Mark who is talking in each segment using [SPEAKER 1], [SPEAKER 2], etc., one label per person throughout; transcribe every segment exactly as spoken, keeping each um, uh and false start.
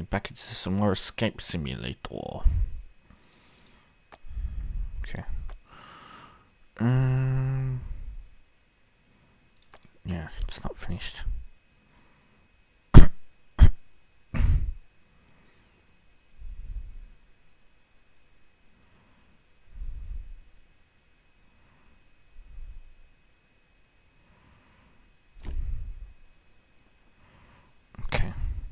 [SPEAKER 1] back into some more escape simulator. Okay. Um. Yeah, it's not finished. Okay.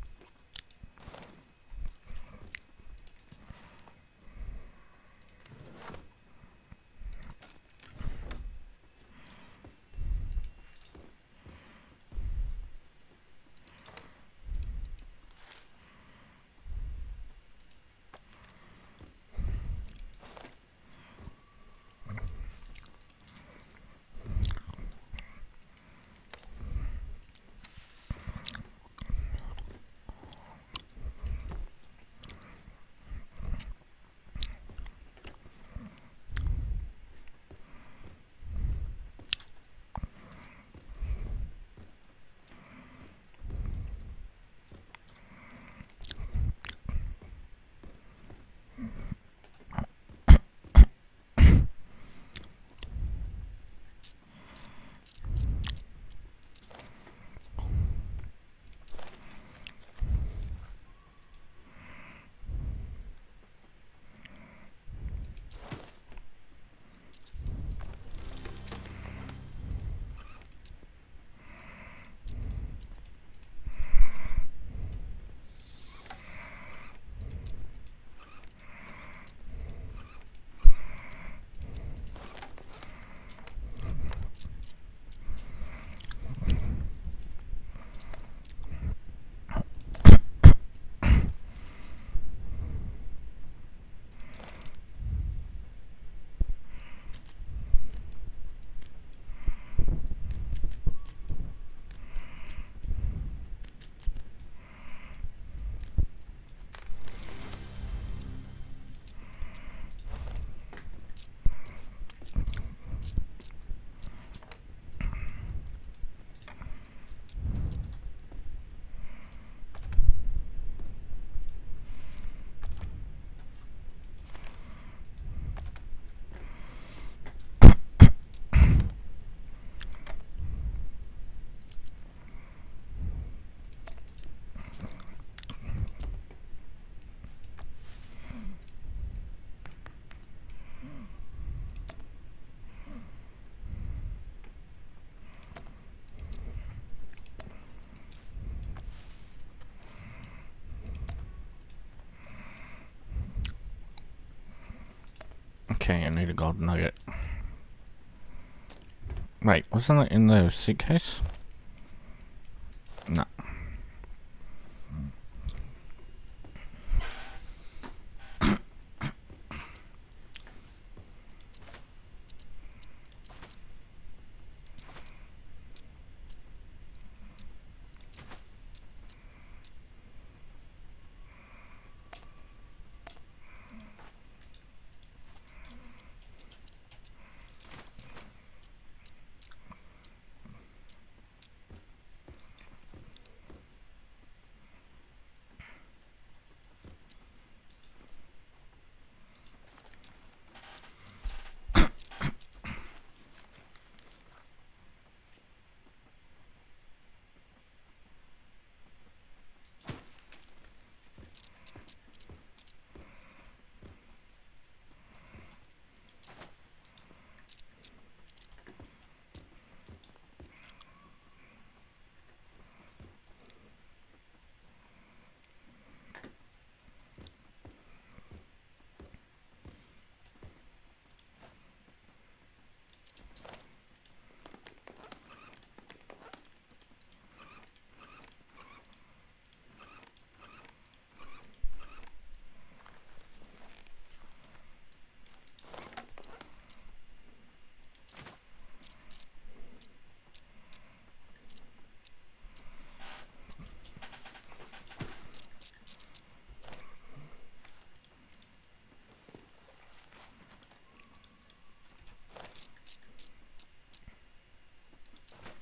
[SPEAKER 1] Okay, I need a gold nugget. Wait, wasn't it in the suitcase? No.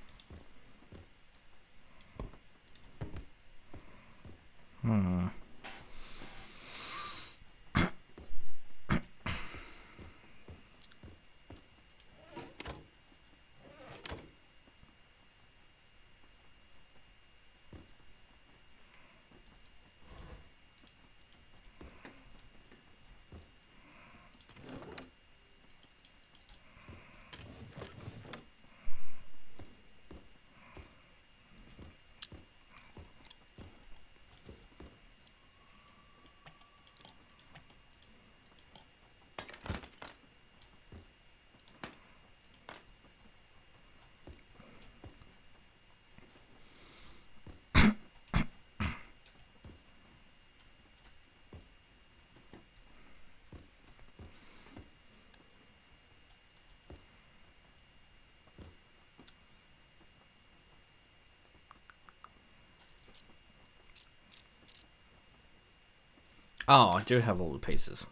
[SPEAKER 1] Hmm. Oh, I do have all the pieces.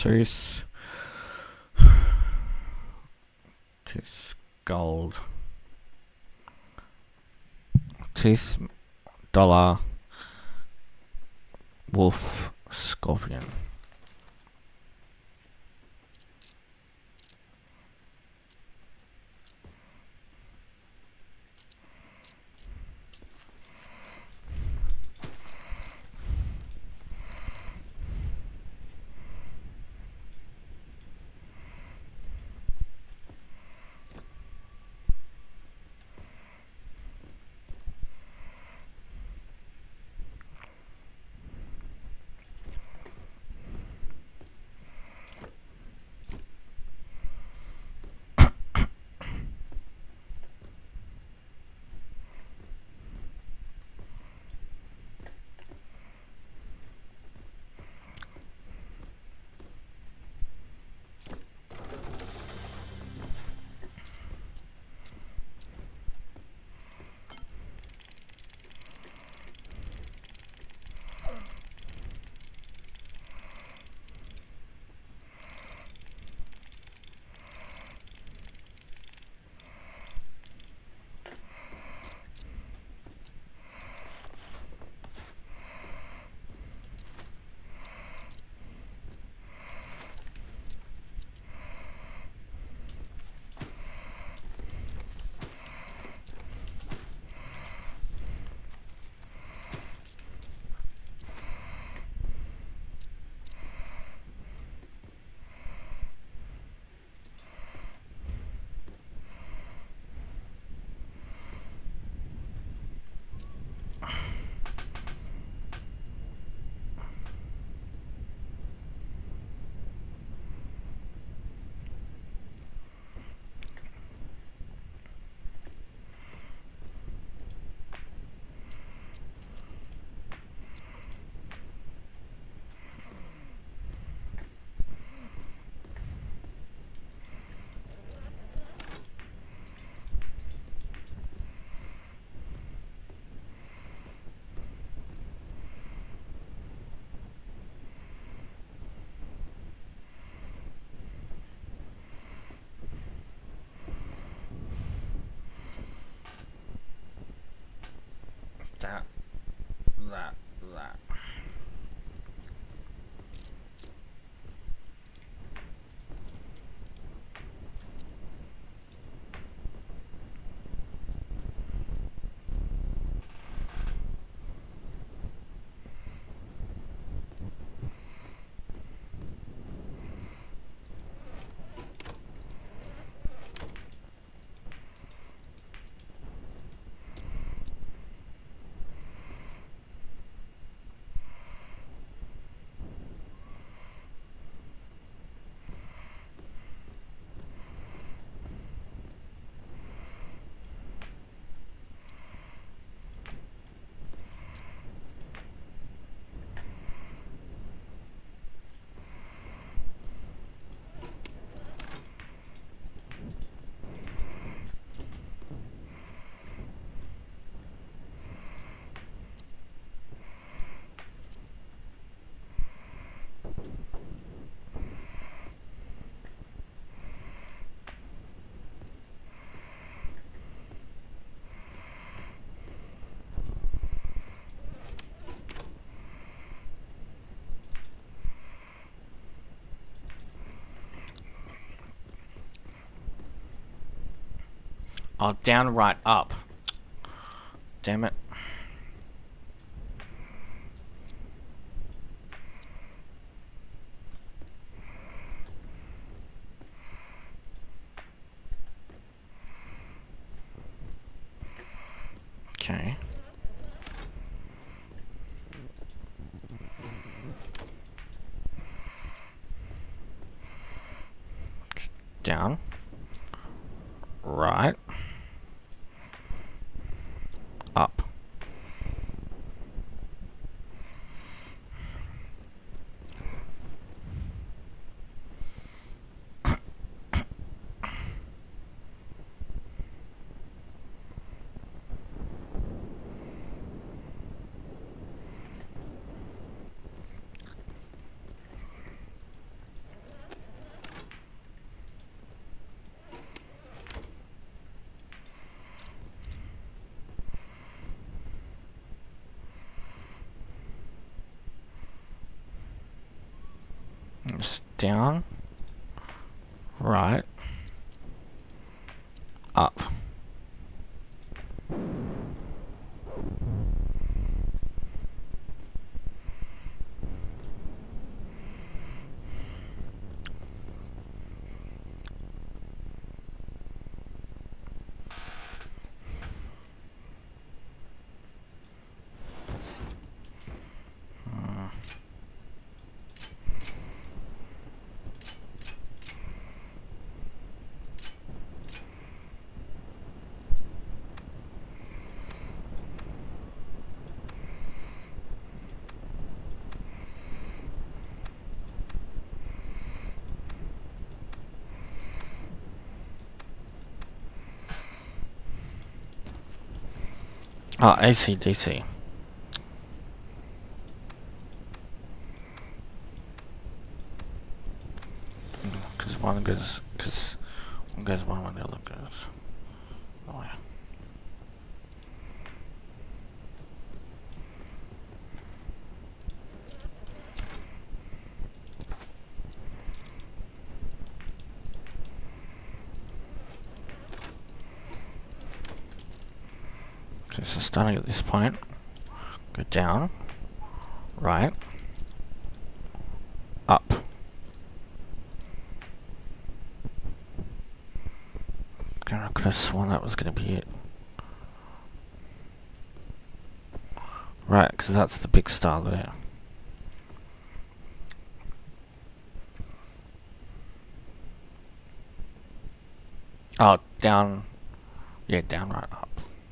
[SPEAKER 1] Two, s- two s- gold. Two s- dollar. Wolf, scorpion. That, that, that. Oh, down, right, up. Damn it. Okay. Down. Right. Up. down, right, up. Oh, A C D C. Because one goes, because one goes one when the other goes. Oh yeah. Okay, so starting at this point, go down, right, up. Okay, I could have sworn that was going to be it. Right, because that's the big star there. Oh, down. Yeah, down, right, up.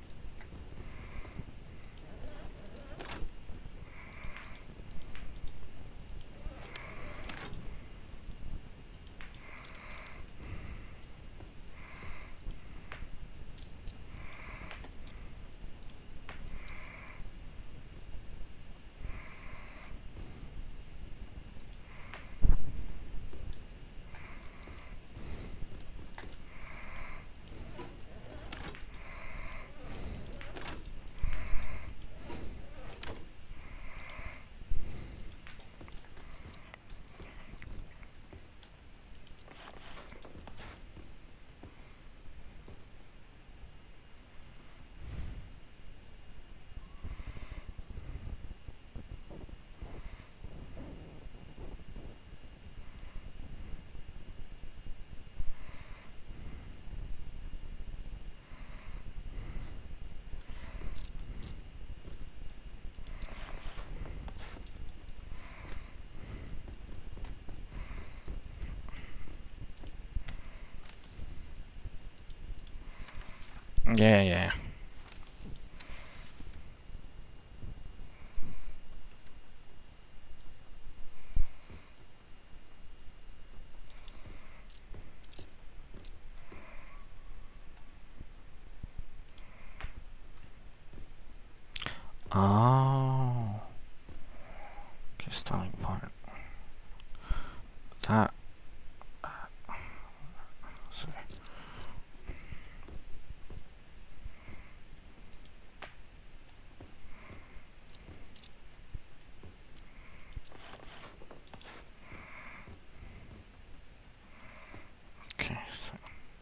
[SPEAKER 1] Yeah, yeah. Oh. Okay, starting point. That. Sorry. Okay, so.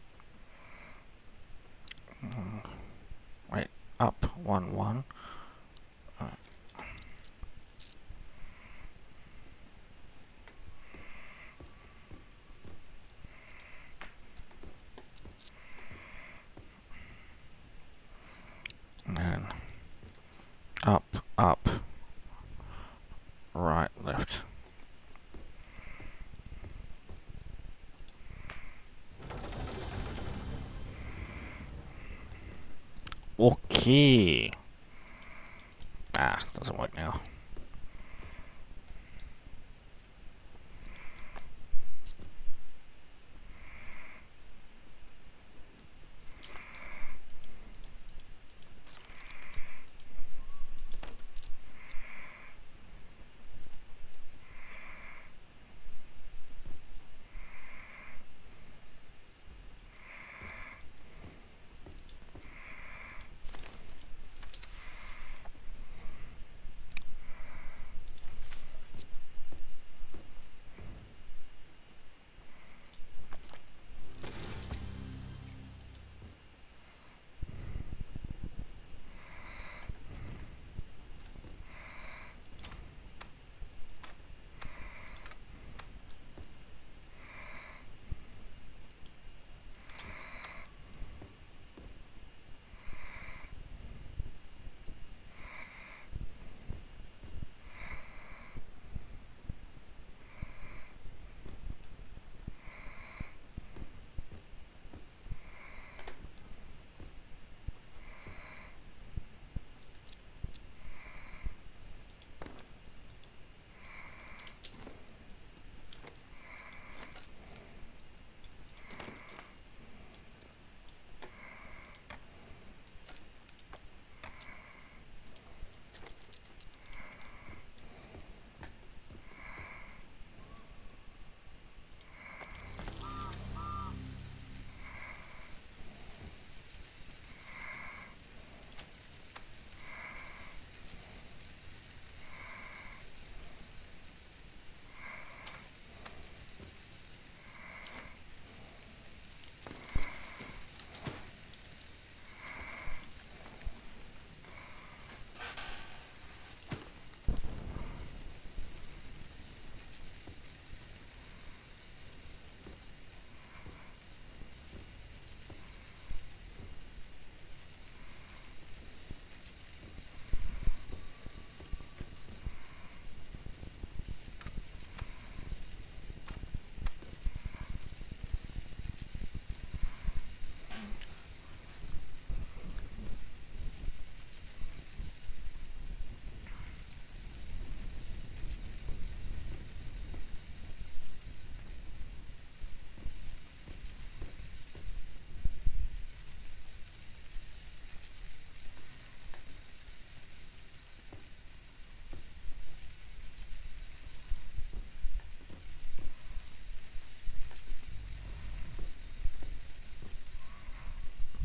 [SPEAKER 1] Mm, wait, up, one, one. Uh, and then up, up, right, left. Okay. Ah, doesn't work now.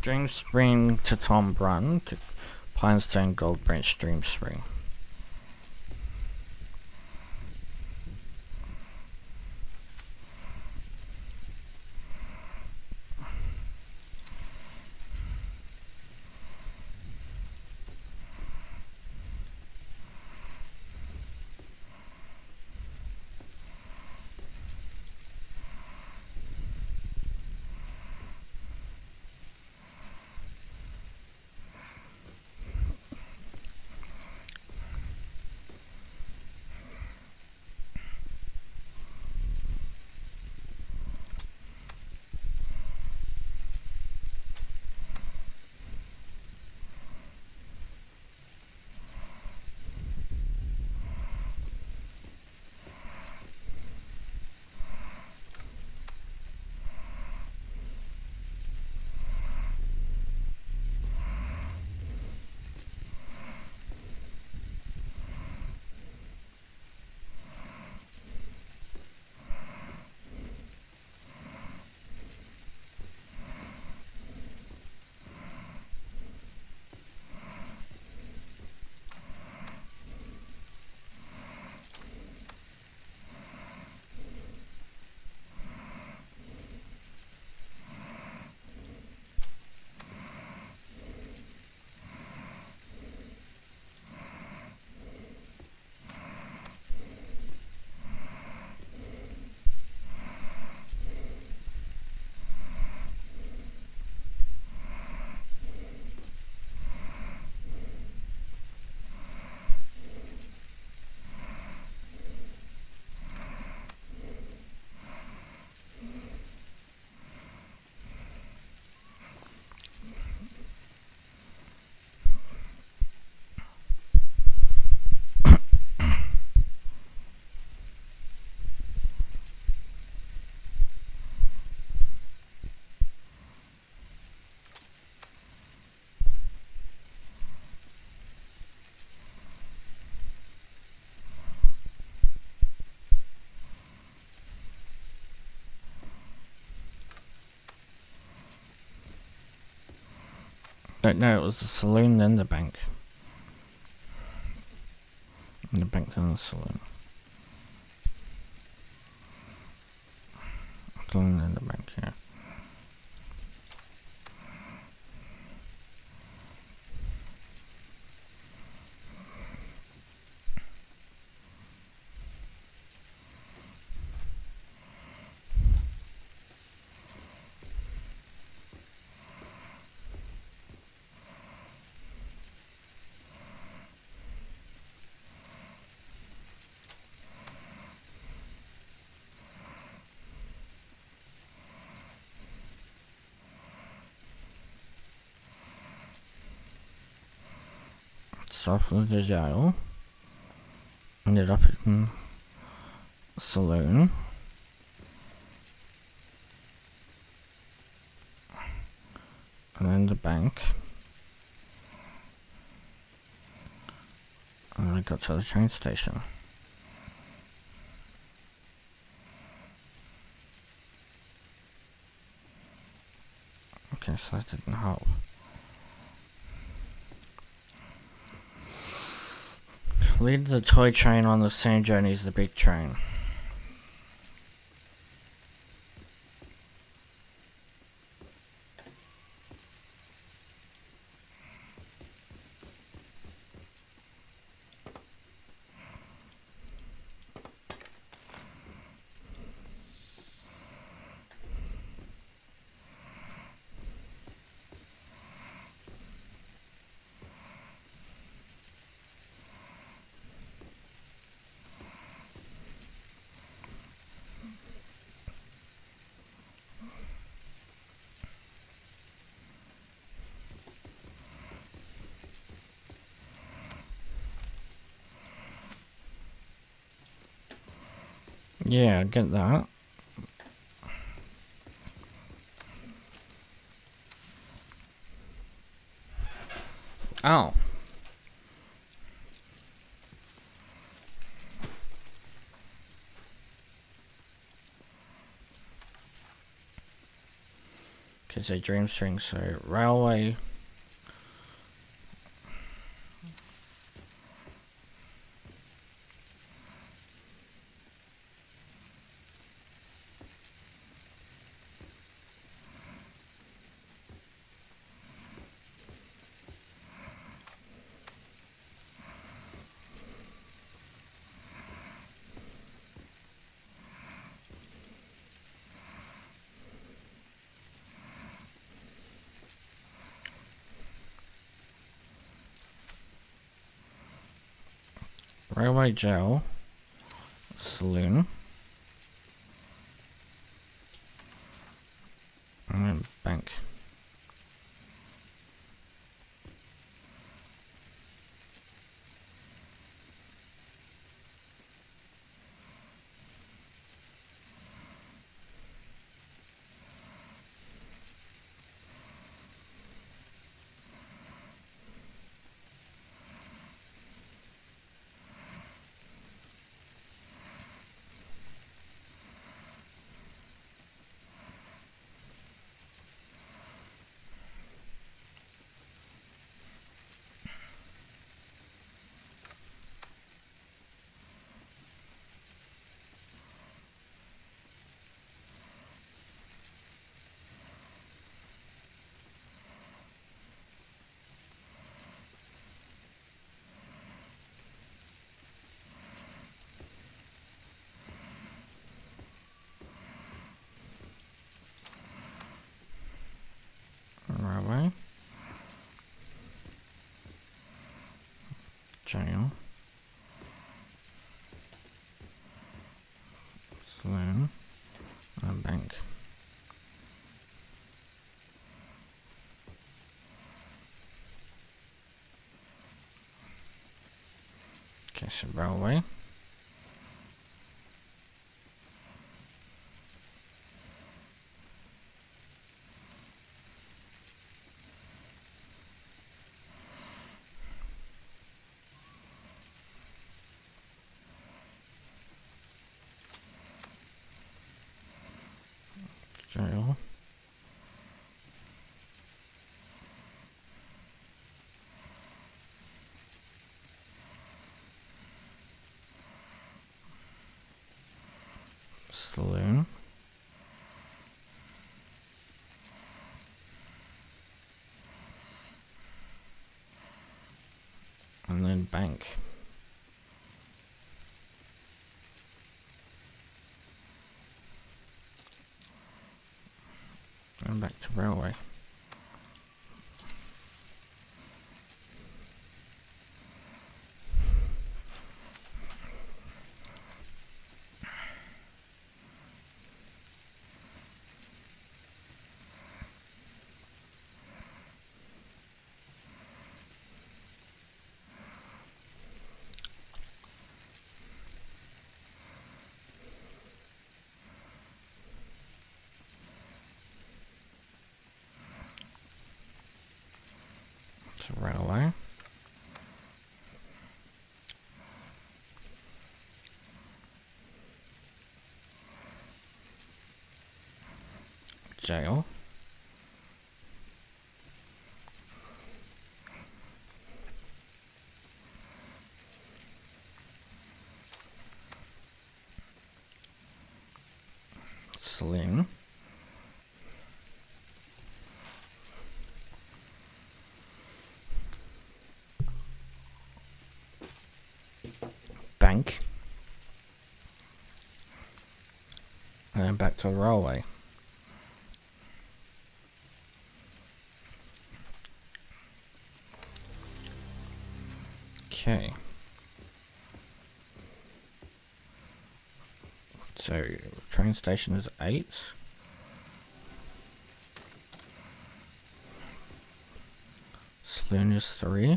[SPEAKER 1] Dream Spring to Tom Brun to Pinestone Gold Branch Dream Spring. Don't know, it was the saloon then the bank. And the bank then the saloon. Saloon then the bank, yeah. Off of the jail, ended up in a saloon, and then the bank, and then I got to the train station. Okay, so that didn't help. Lead the toy train on the same journey as the big train. Yeah, I get that. Oh. Okay, is a dream string, so railway. Railway, jail, saloon, and then bank. Railway, jail, saloon, and bank. Okay, so railway, jail, saloon, and then bank. And back to railway. To railway. Jail. Saloon. Bank. And then back to railway. Okay. So train station is eight. Saloon is three.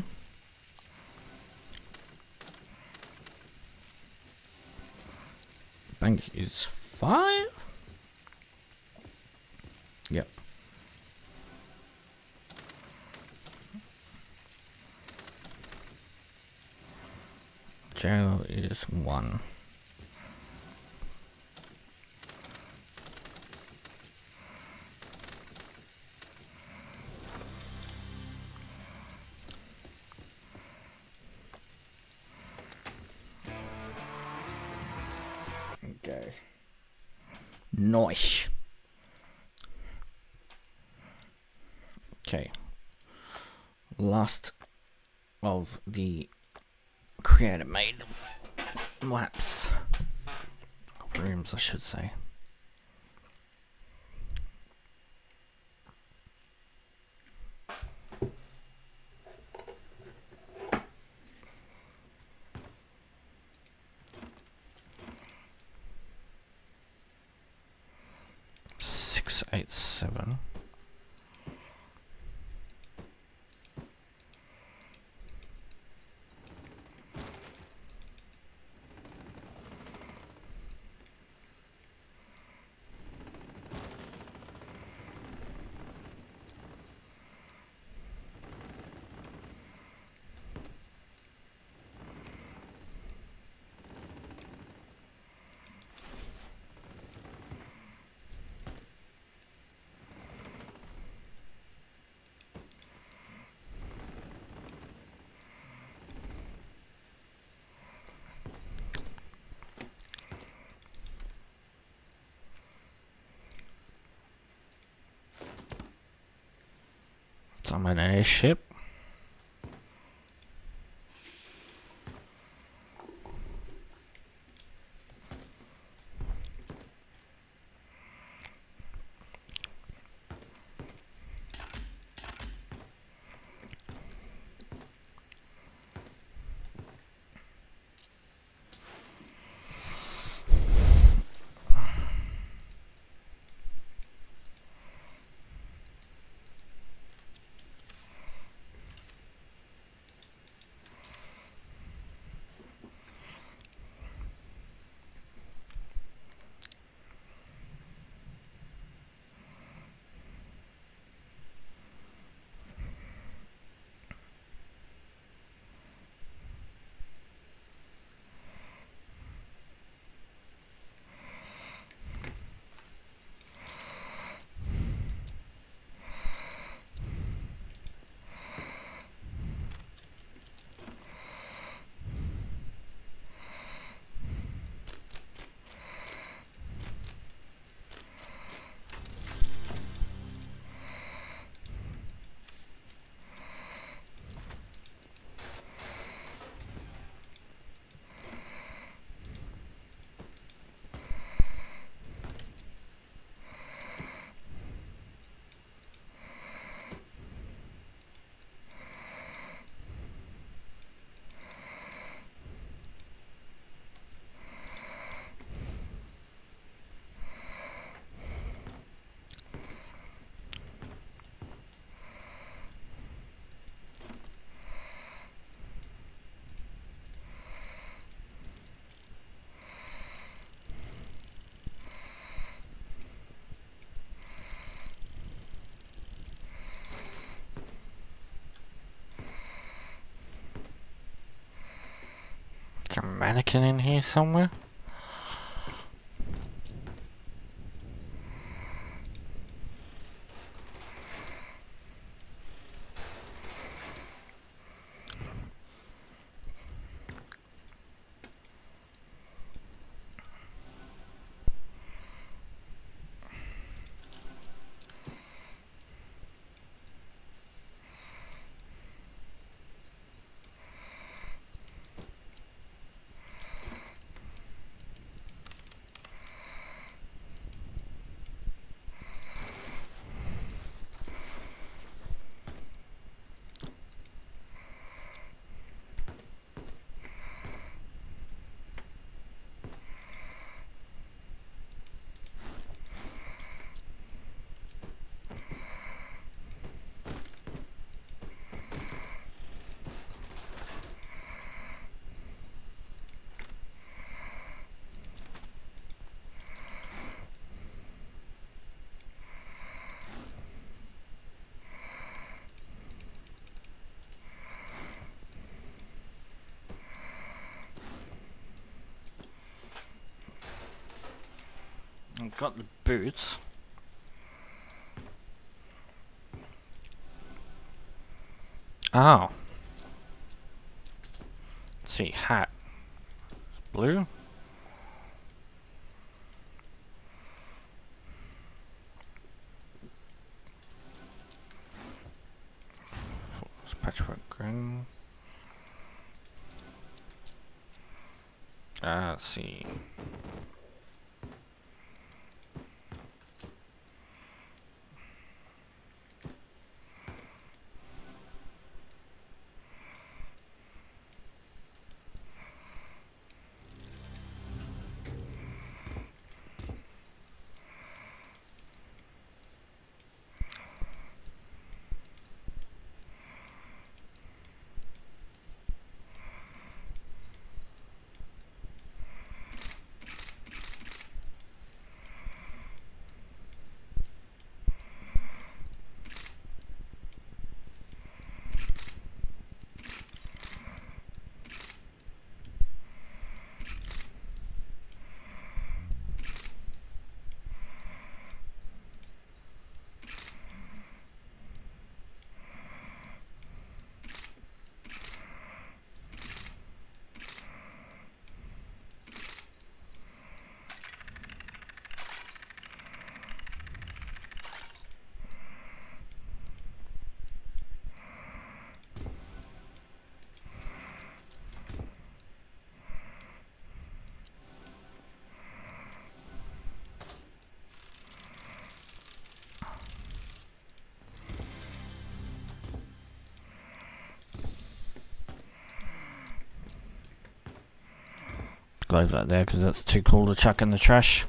[SPEAKER 1] Bank is five. Yep. Jail is one. Nice. Okay. Last of the creator made maps. Rooms, I should say. Six, eight, seven. Summon an airship. A mannequin in here somewhere? I've got the boots. Oh. Let's see, hat. It's blue. patchwork grin. Ah, let's see. Leave that there because that's too cool to chuck in the trash.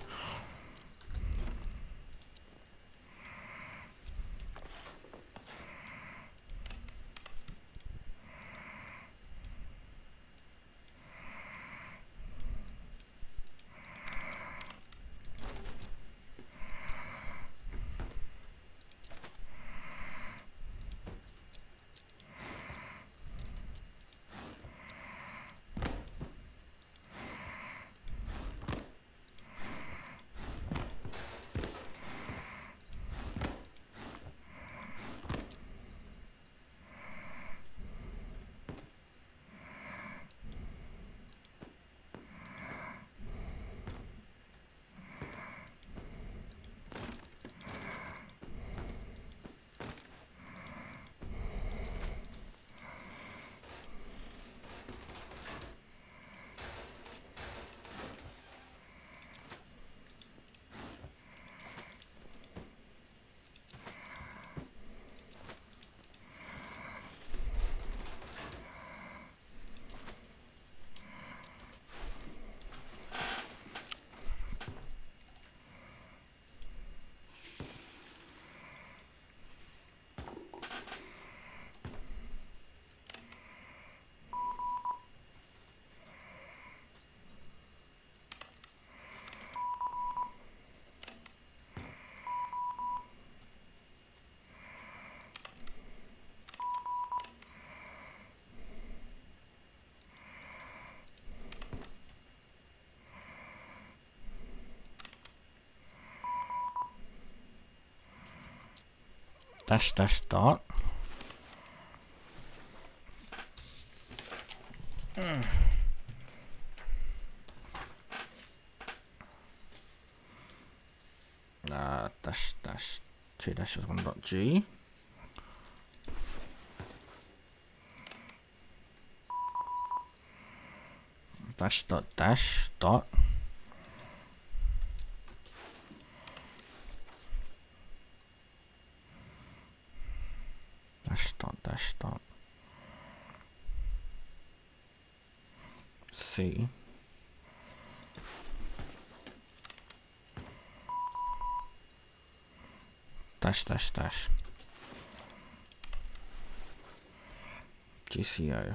[SPEAKER 1] Dash dash dot. Mm. Uh, dash dash two dashes one dot G. Dash dot dash dot. Dash dot dash dot C dash dash dash G C O.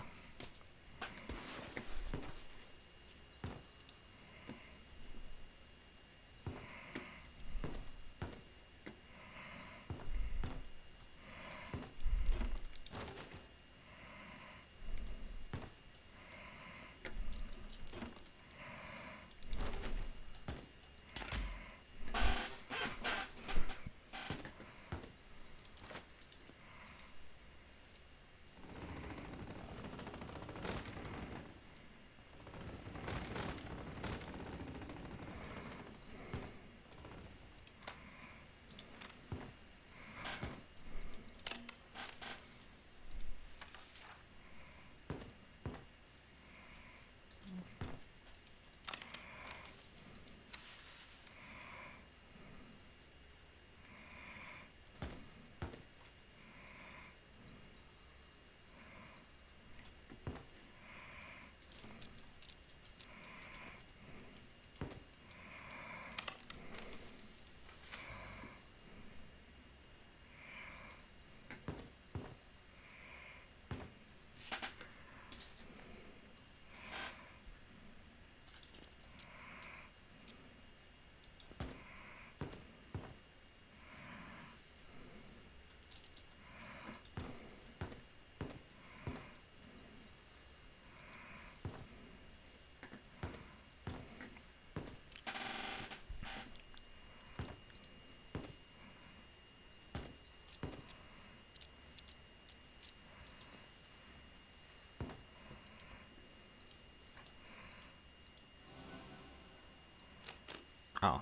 [SPEAKER 1] Oh.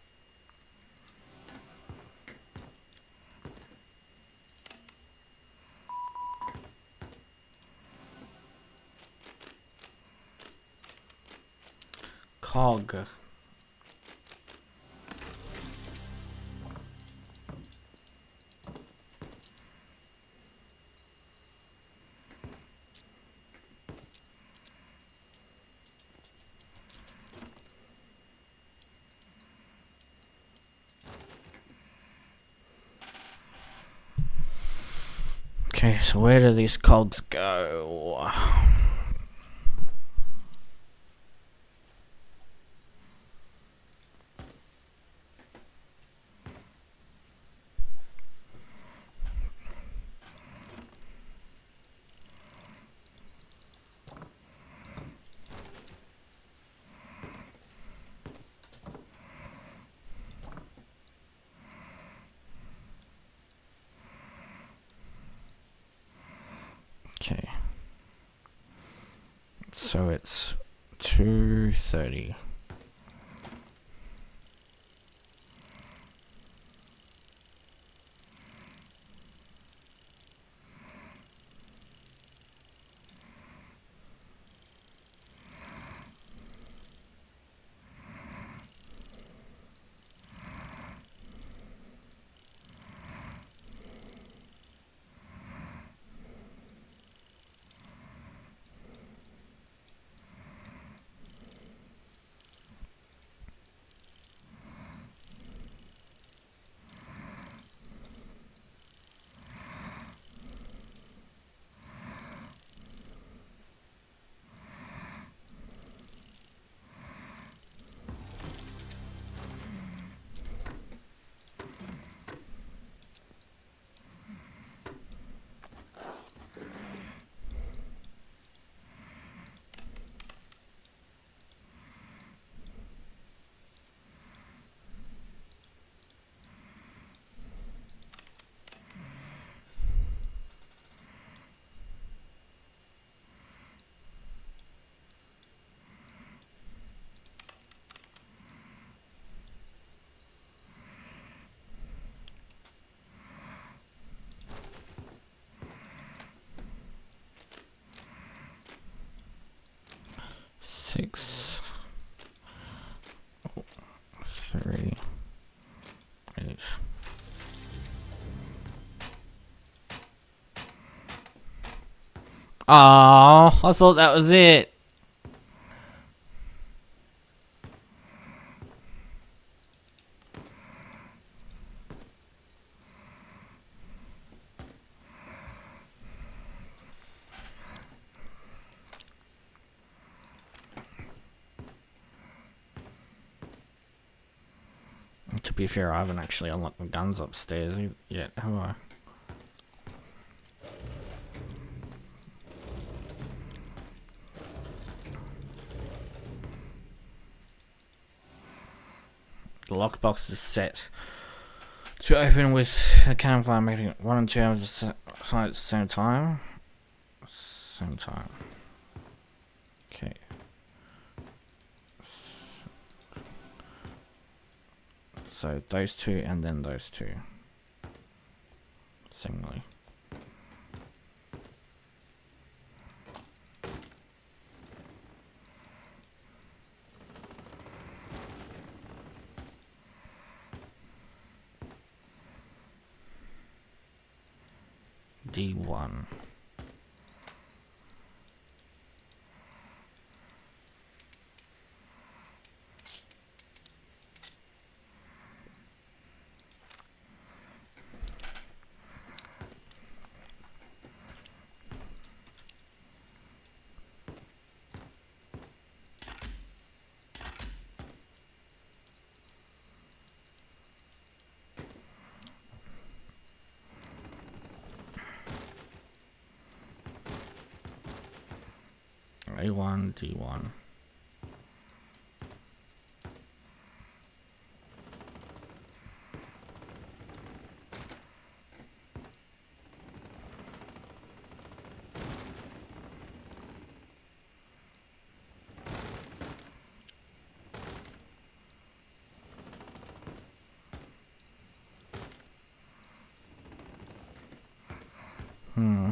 [SPEAKER 1] Cog. Okay, so where do these cogs go? Okay. So it's two thirty. Six, three, eight. Oh, I thought that was it. To be fair, I haven't actually unlocked my guns upstairs yet, have I? The lockbox is set to open with the campfire, making it one and two hours at the same time. Same time. Okay. So those two and then those two. Singly. D one. A one, D one. Hmm.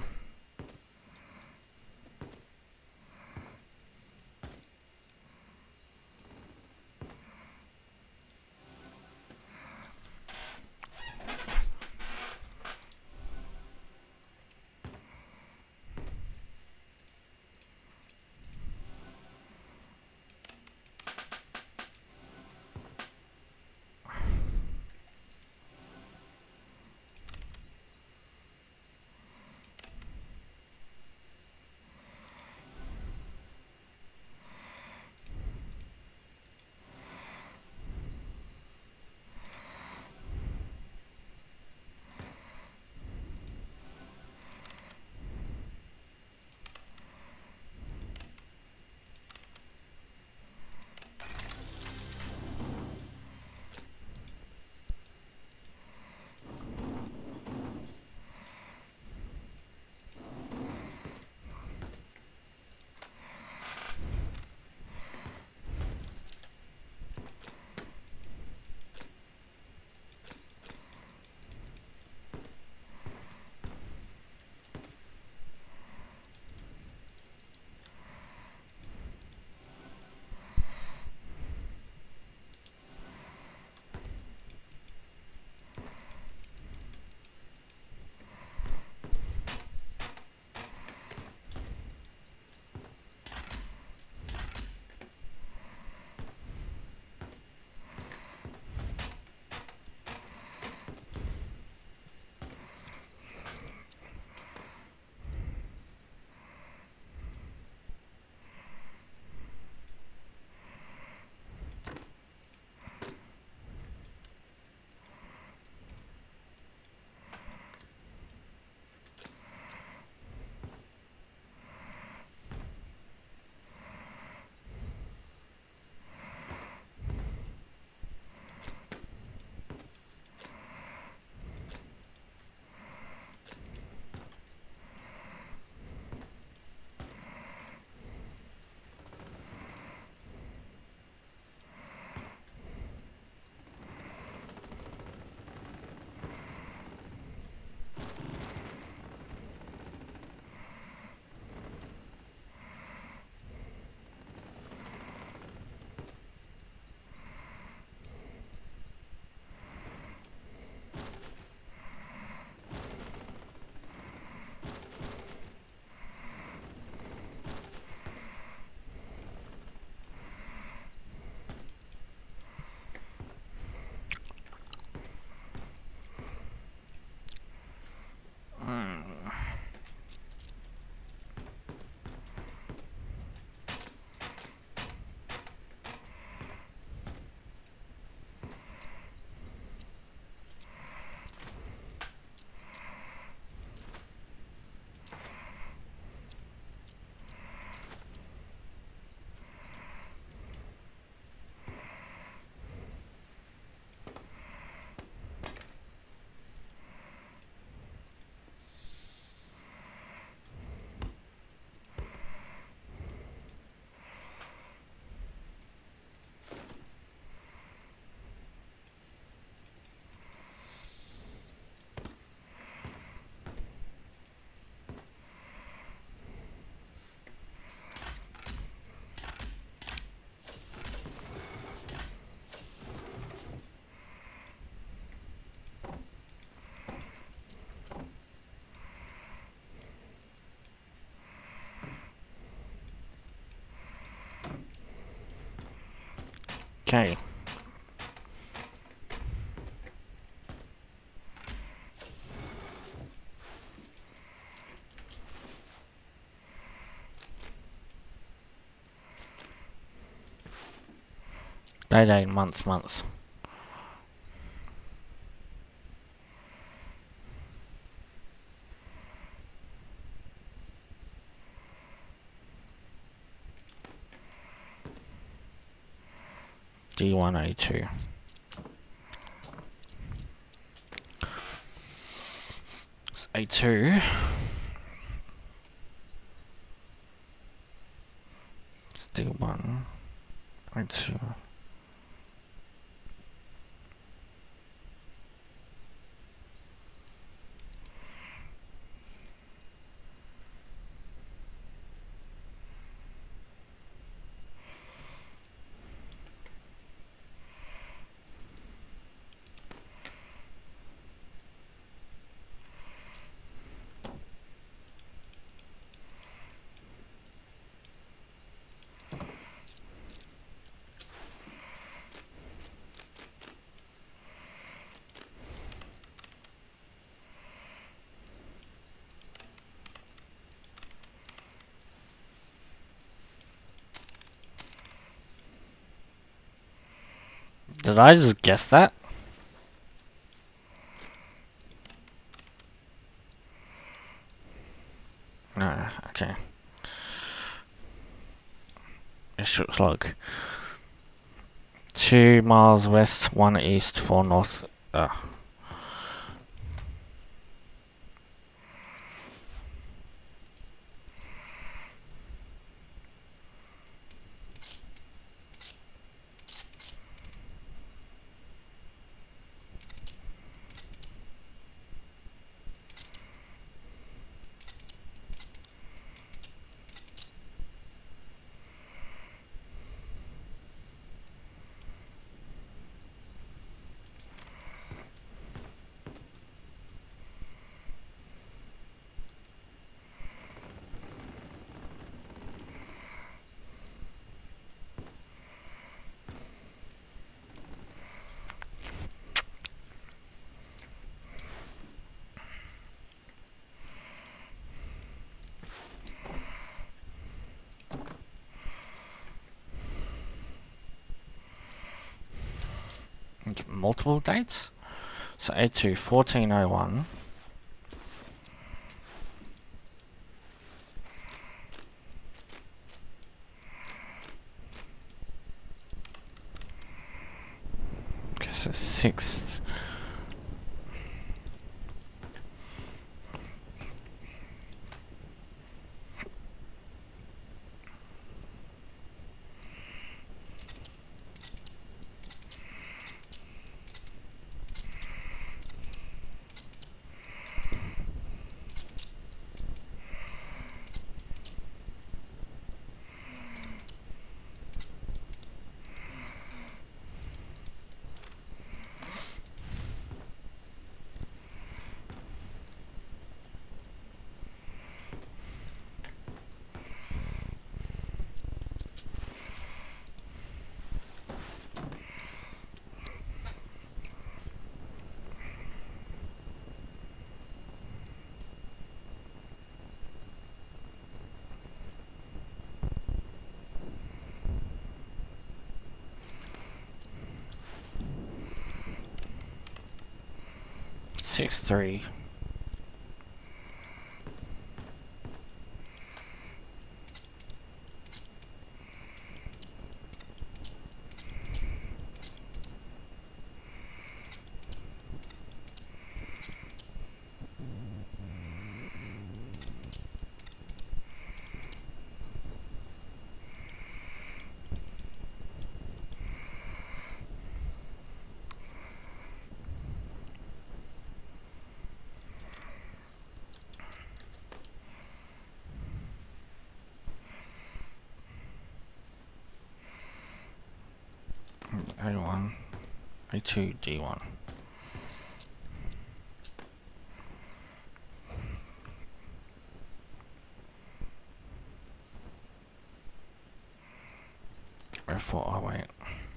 [SPEAKER 1] Okay. Day, day, months, months. D one A two. It's A two. It's D one. A two. Did I just guess that? No, okay. It looks like two miles west, one east, four north. Uh. Multiple dates? So eight two fourteen oh one. Okay, so sixth. Six three. A one, A two, D one. O four, oh wait.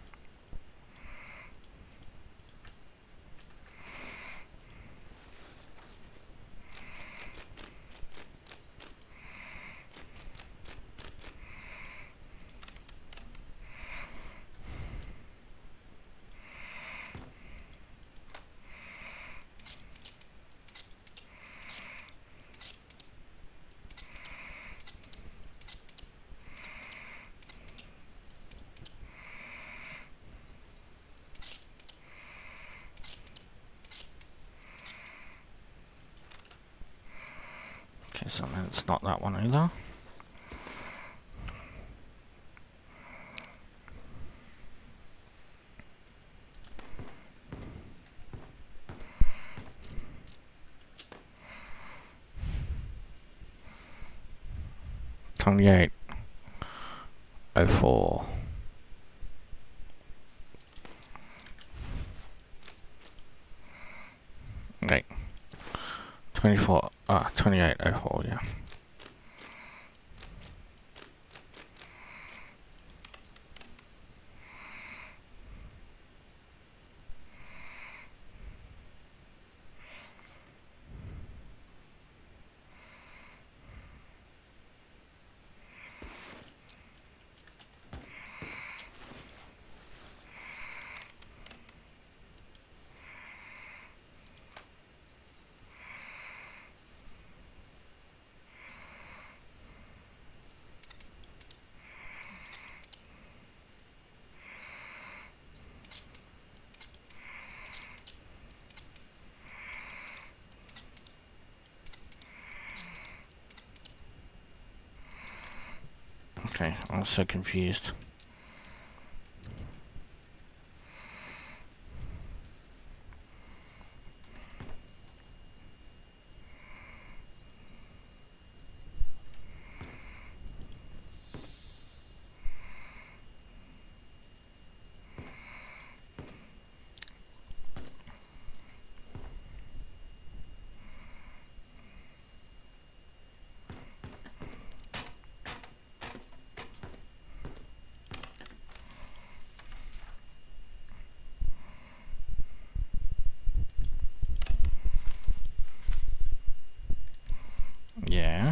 [SPEAKER 1] Okay, so then it's not that one either. Twenty-eight. Oh four. Okay. Twenty-four. Ah, twenty-eight. Oh four. Yeah. Okay, I'm so confused. Yeah.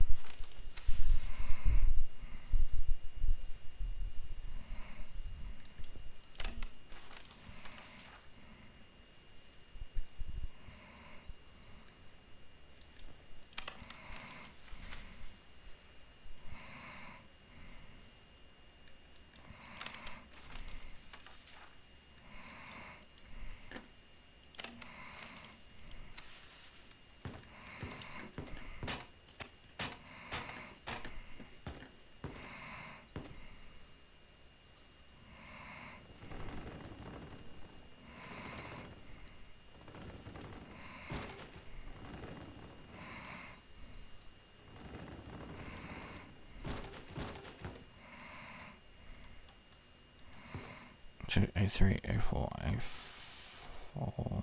[SPEAKER 1] Two, A three, A four, A four,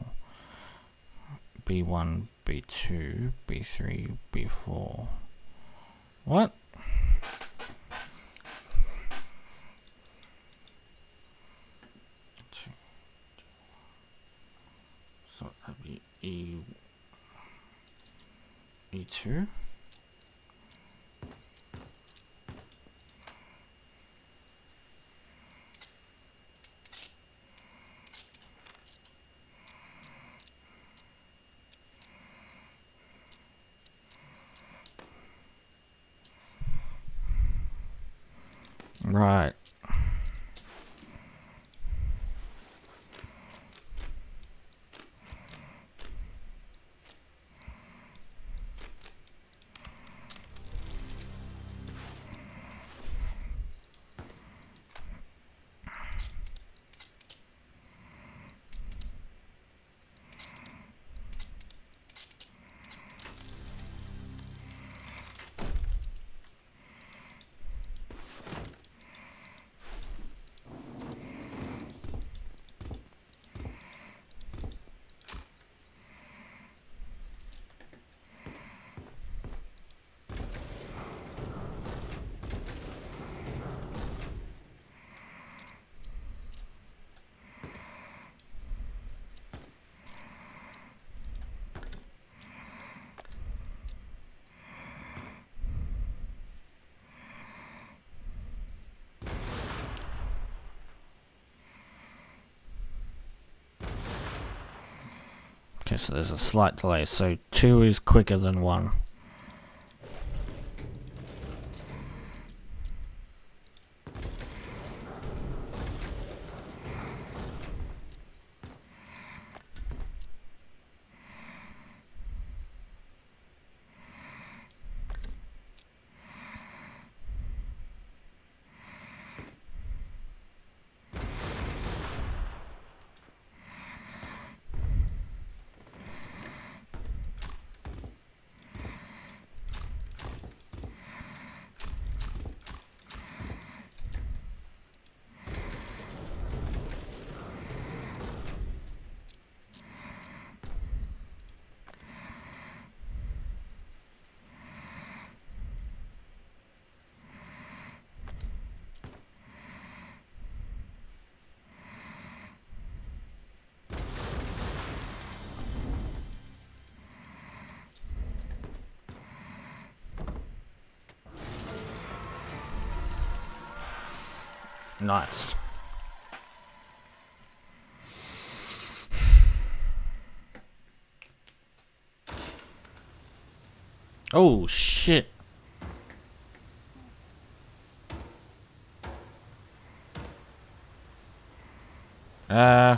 [SPEAKER 1] B one, B two, B three, B four. What? Two. So that'd be E E two. Right. Okay, so there's a slight delay. So two is quicker than one. Nice. Oh shit. Uh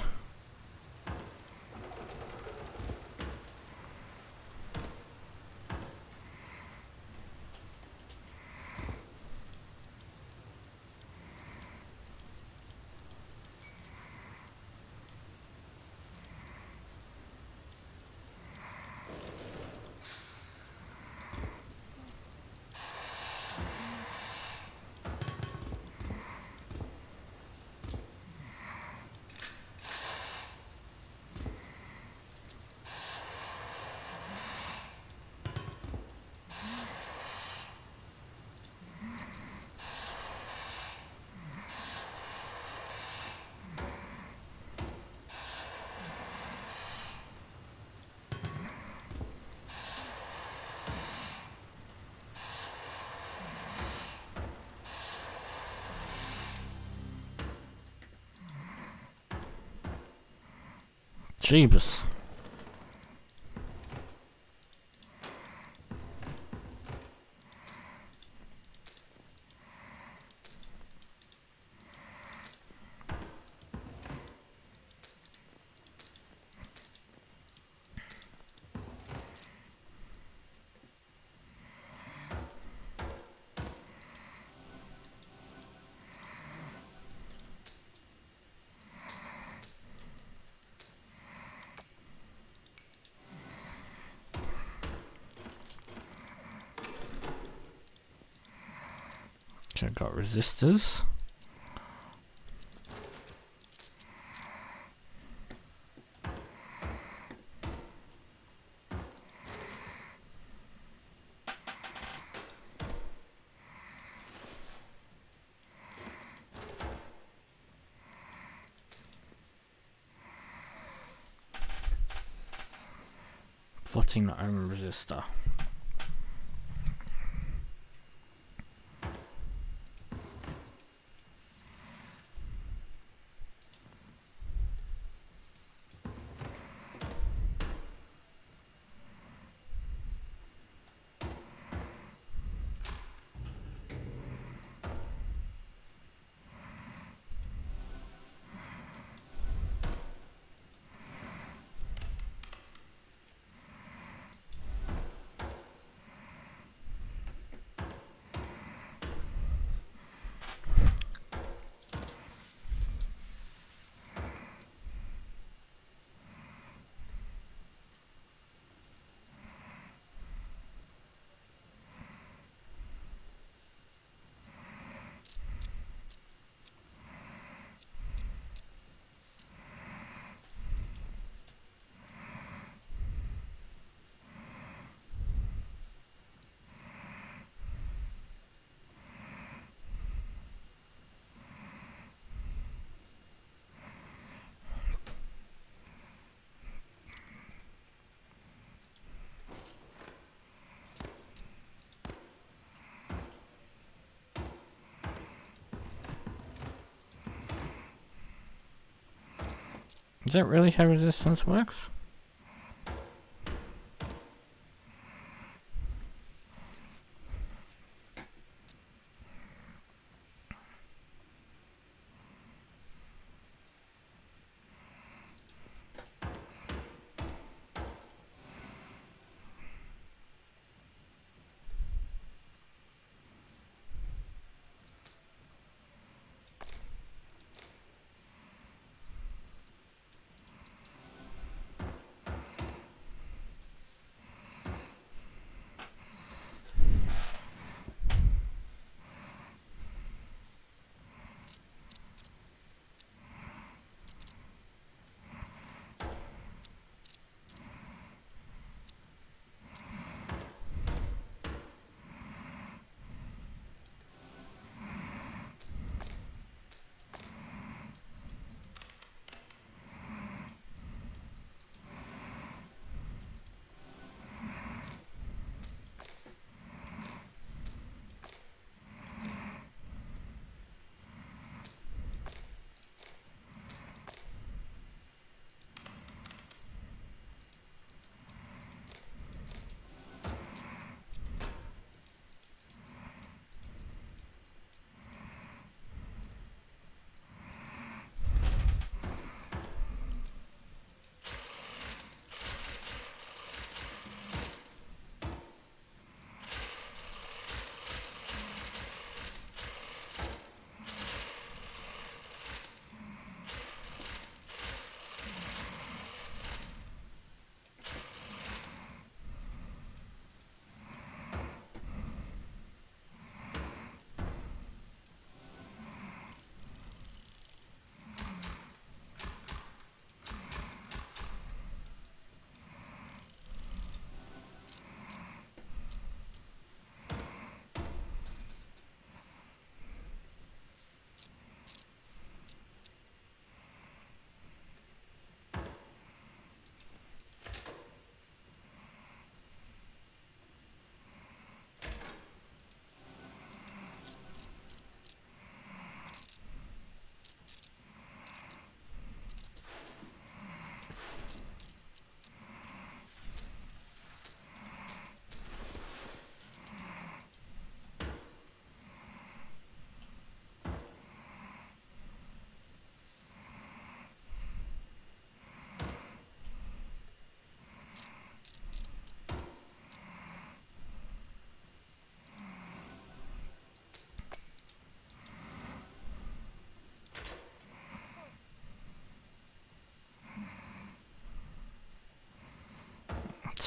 [SPEAKER 1] Jeebus. Okay, got resistors. fourteen ohm resistor. Is that really how resistance works?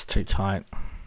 [SPEAKER 1] It's too tight.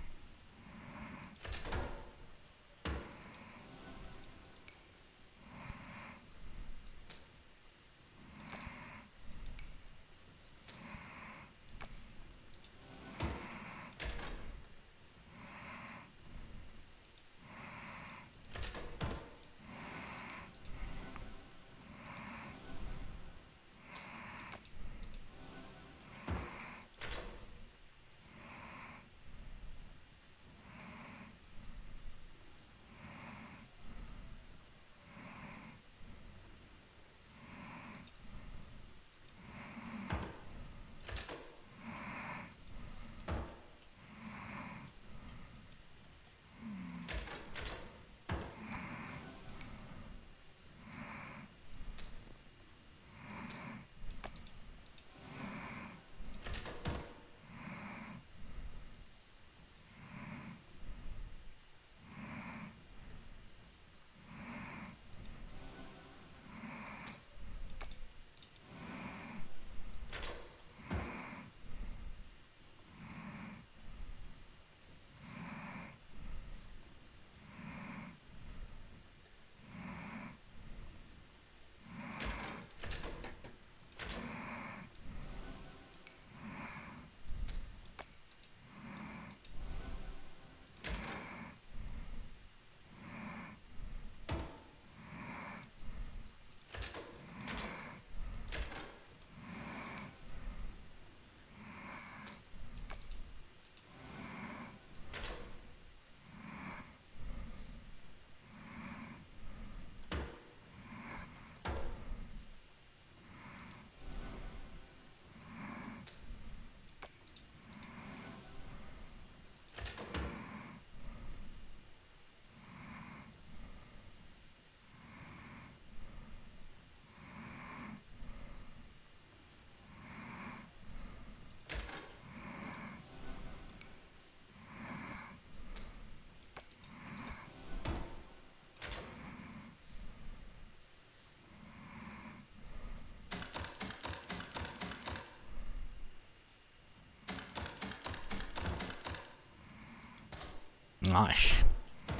[SPEAKER 1] Nice.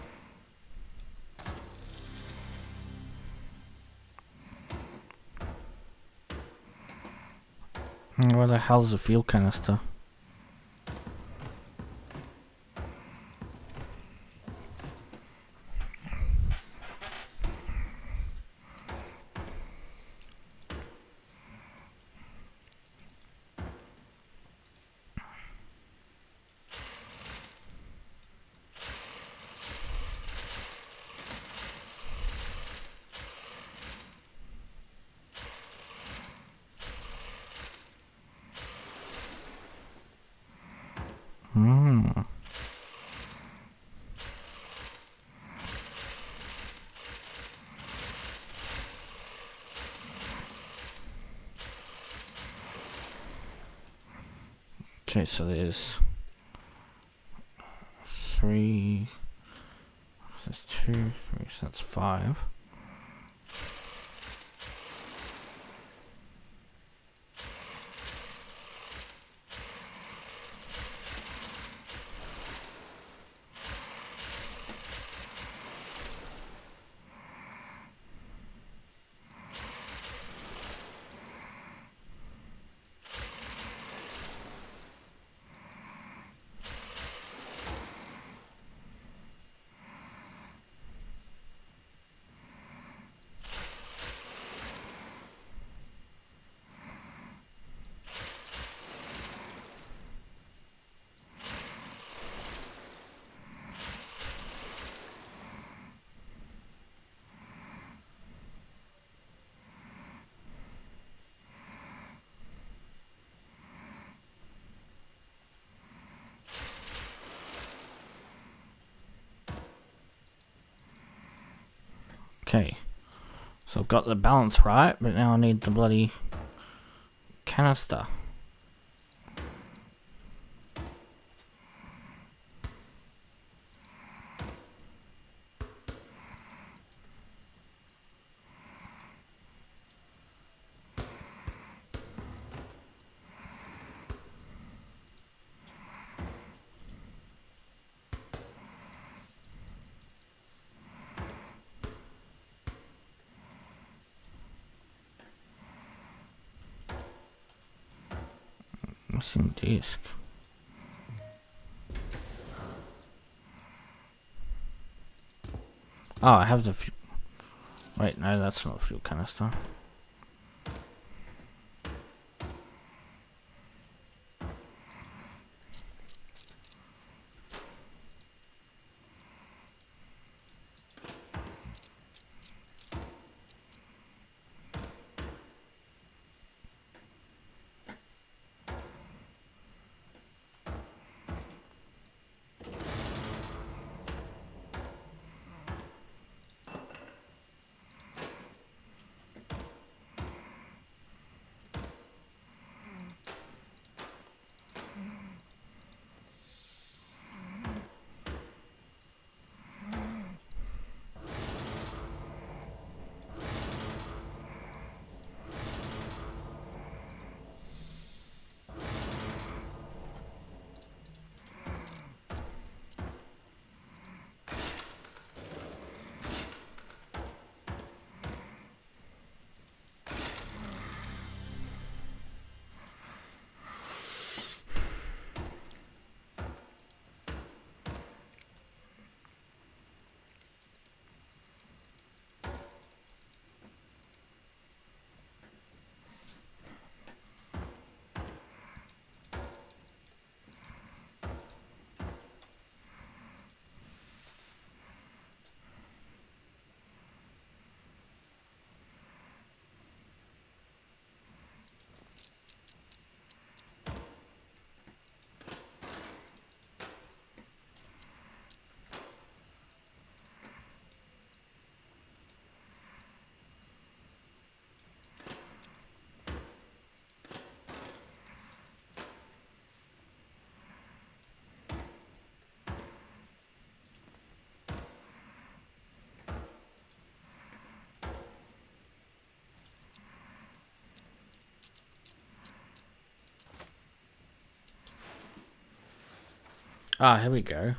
[SPEAKER 1] Where the hell's the fuel canister? Hmm. Okay, so there's three, that's two, three, so that's five. Okay, so I've got the balance right, but now I need the bloody canister. Missing disc. Oh, I have the f wait, no, that's not a fuel canister. Ah, here we go.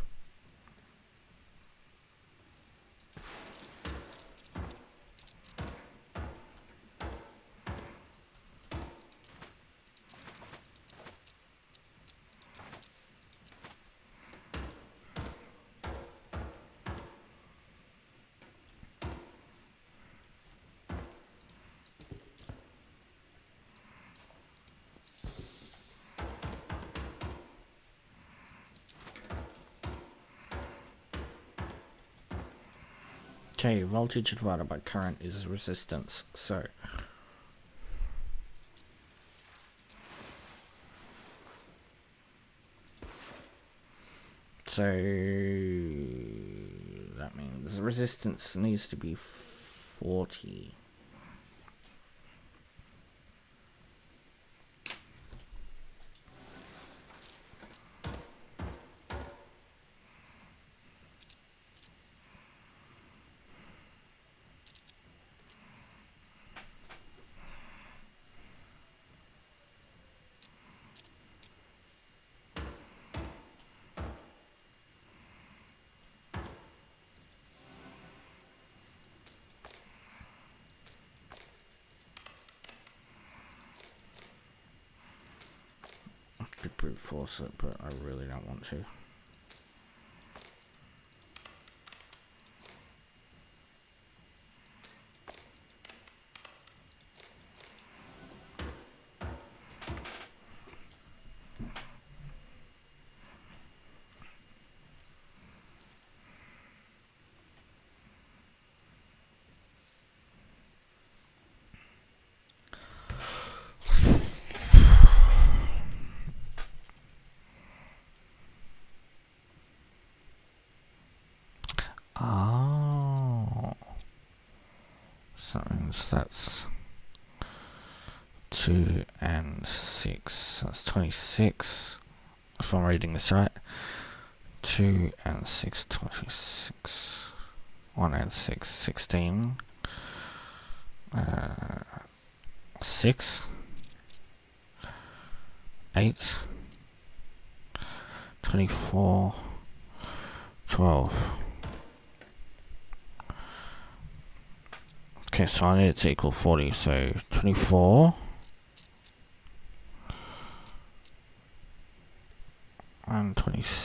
[SPEAKER 1] Okay, voltage divided by current is resistance, so so that means the resistance needs to be forty. Could brute force it, but I really don't want to. Oh, so that's two and six. That's twenty-six. If I'm reading this right, two and six, twenty-six. One and six, sixteen. Uh, six, eight, twenty-four, twelve. Okay, so I need it to equal forty, so twenty-four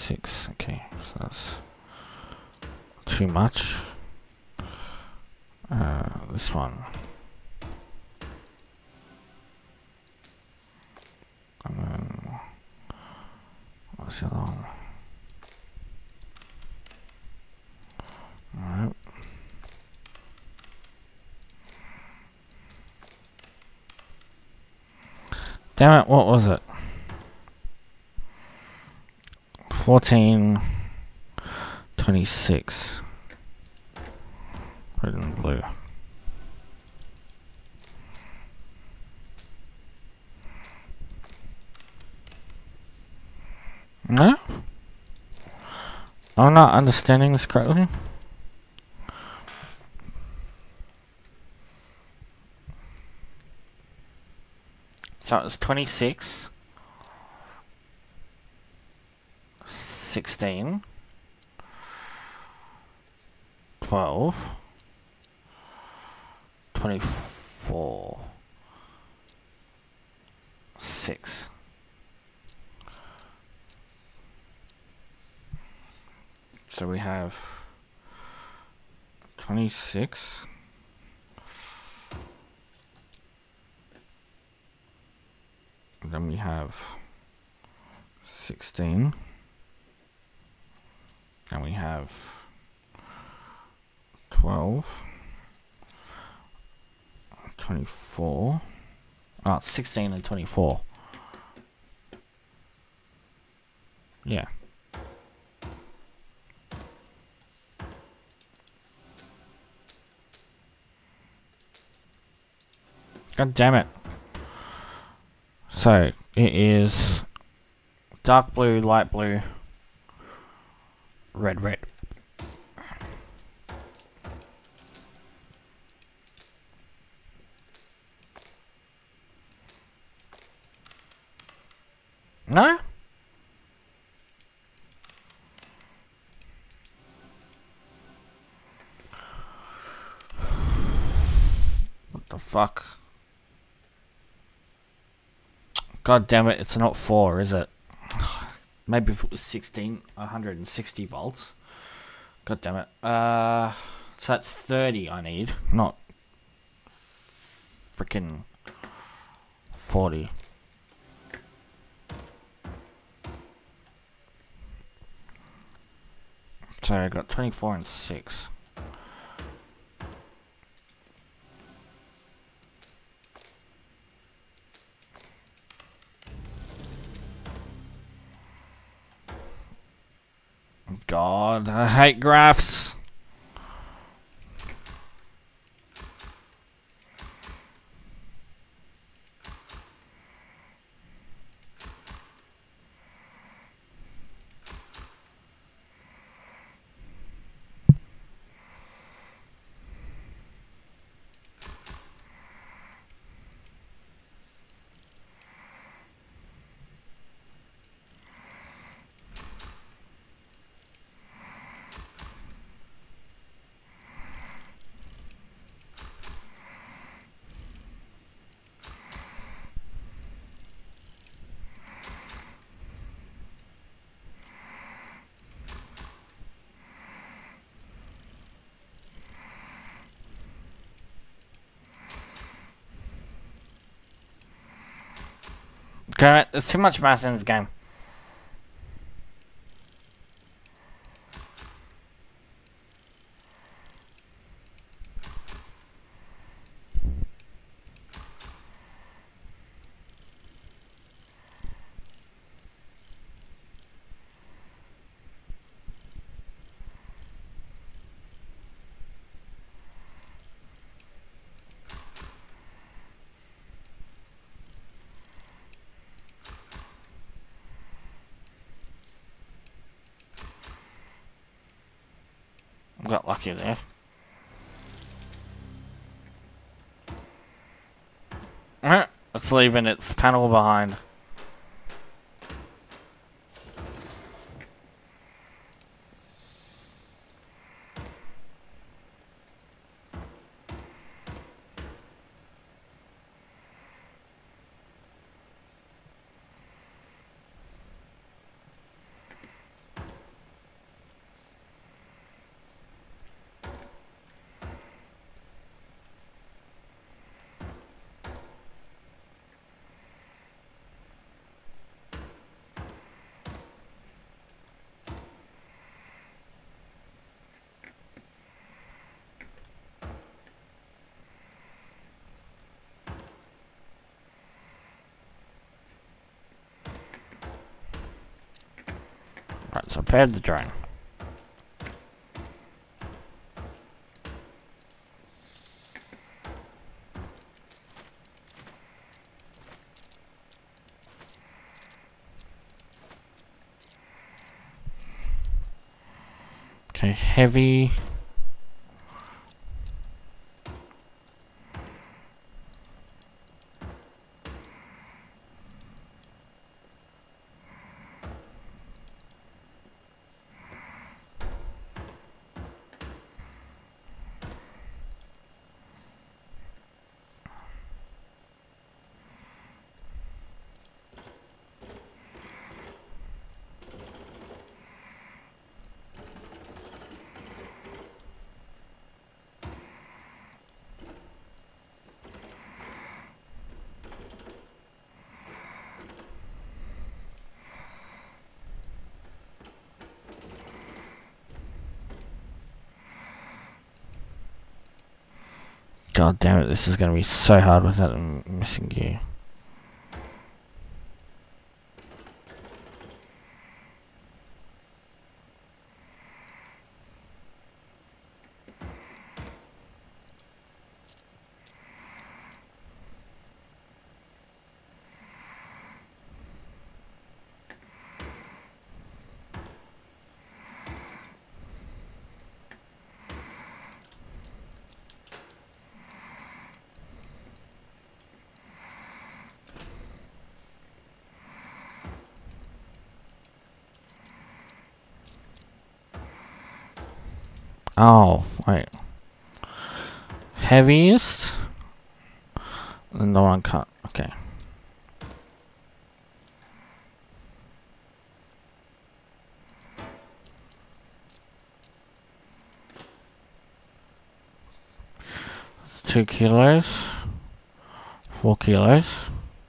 [SPEAKER 1] twenty-six. Okay, so that's too much. Uh, this one. And then, what's the other one? Alright. Damn it, what was it? fourteen, twenty-six. Red and blue. No? I'm not understanding this correctly. So it's twenty-six, sixteen, twelve, twenty-four, six. So we have twenty-six. Then we have sixteen. And we have twelve. twenty-four. Oh, it's sixteen and twenty-four. Yeah. God damn it. So, it is dark blue, light blue, red, red. No? What the fuck? God damn it, it's not four, is it? Maybe if it was sixteen, one hundred sixty volts. God damn it. Uh, so that's thirty I need, not freaking forty. So I got twenty-four and six. God, I hate graphs. Okay, there's too much math in this game. Got lucky there. It's leaving its panel behind. Prepare the drone. Okay, heavy. God damn it, this is going to be so hard without them missing gear. Oh, wait. Heaviest? And the one cut. Okay. It's two kilos. Four kilos.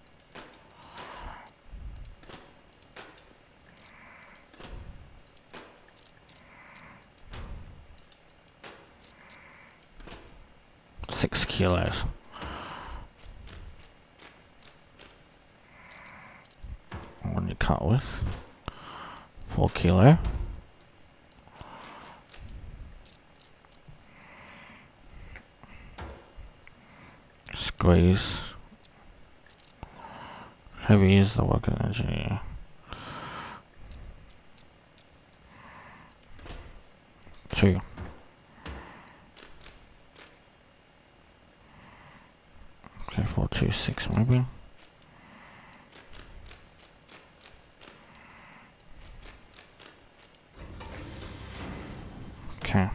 [SPEAKER 1] Six kilos. One you cut with. Four kilo. Squeeze. Heavy is the work energy. Two. Okay, four, two, six, maybe. Okay.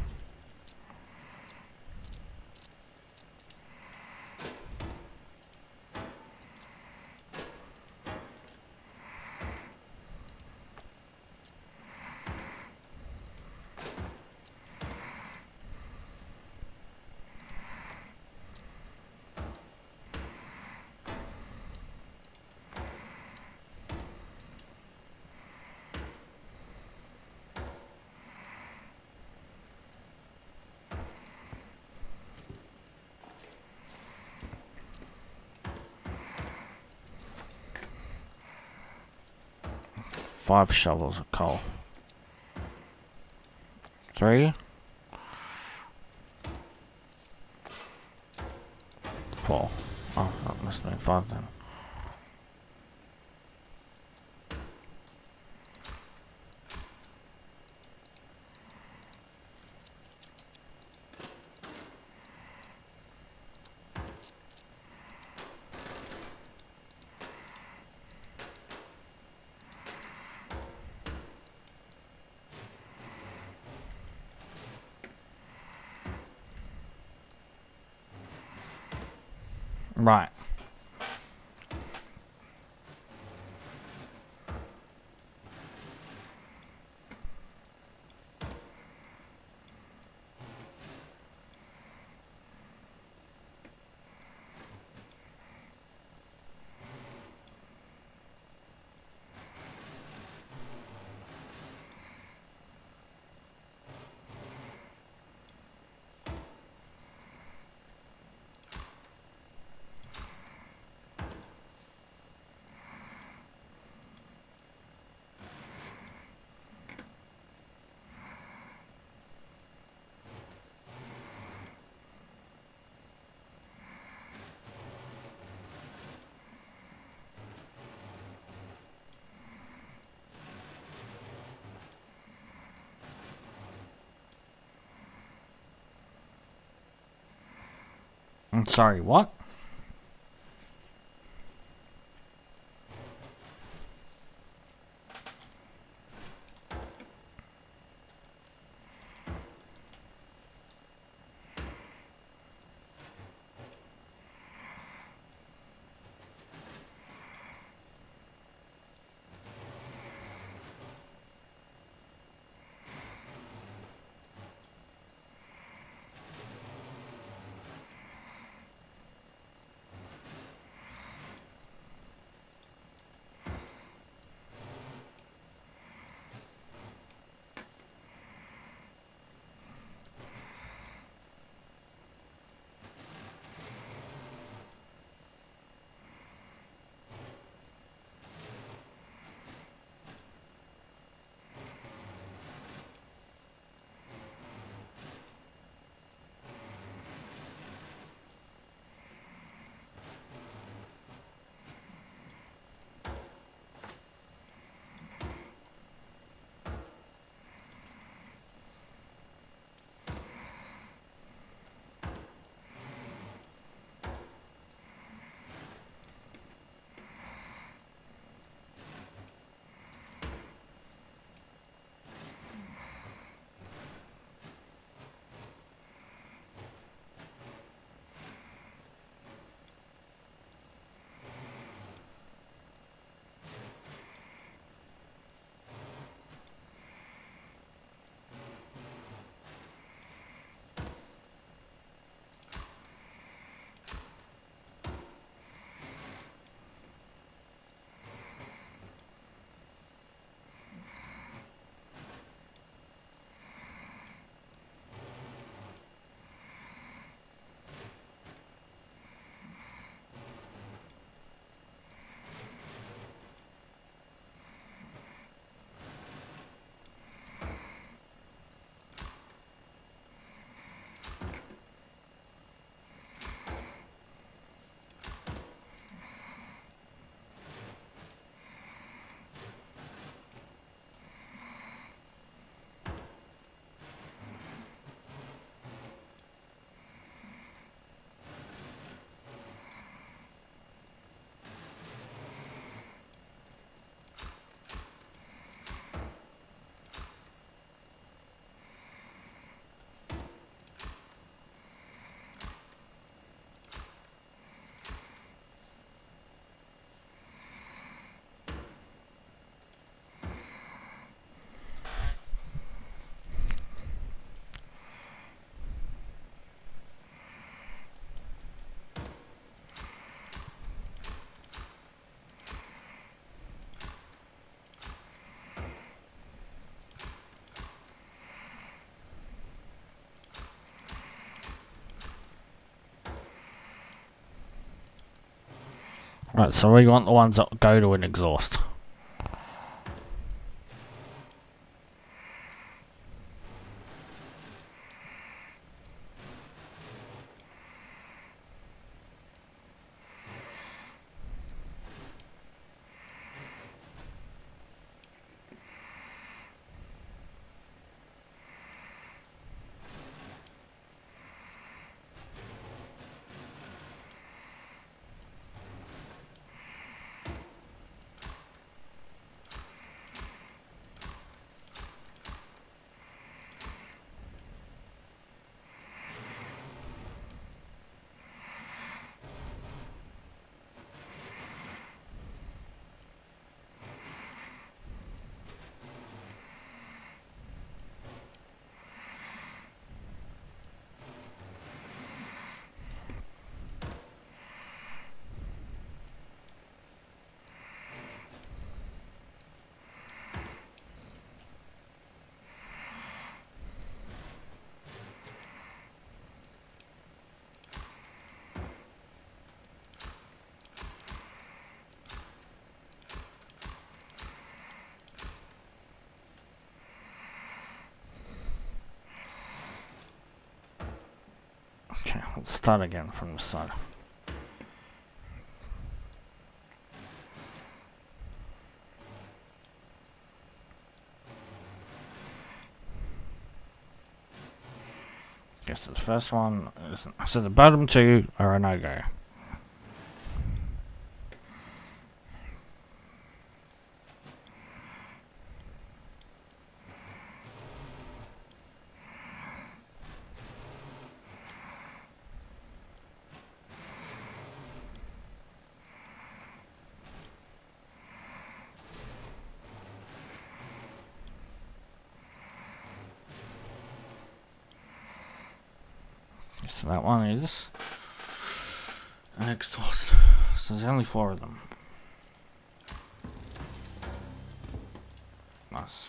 [SPEAKER 1] Five shovels of coal. Three. Four. Oh, that must have been five then. Right. I'm sorry, what? Right, so we want the ones that go to an exhaust. Okay, let's start again from the side. Guess the first one isn't. So the bottom two are a no-go. So that one is an exhaust. So there's only four of them. Nice.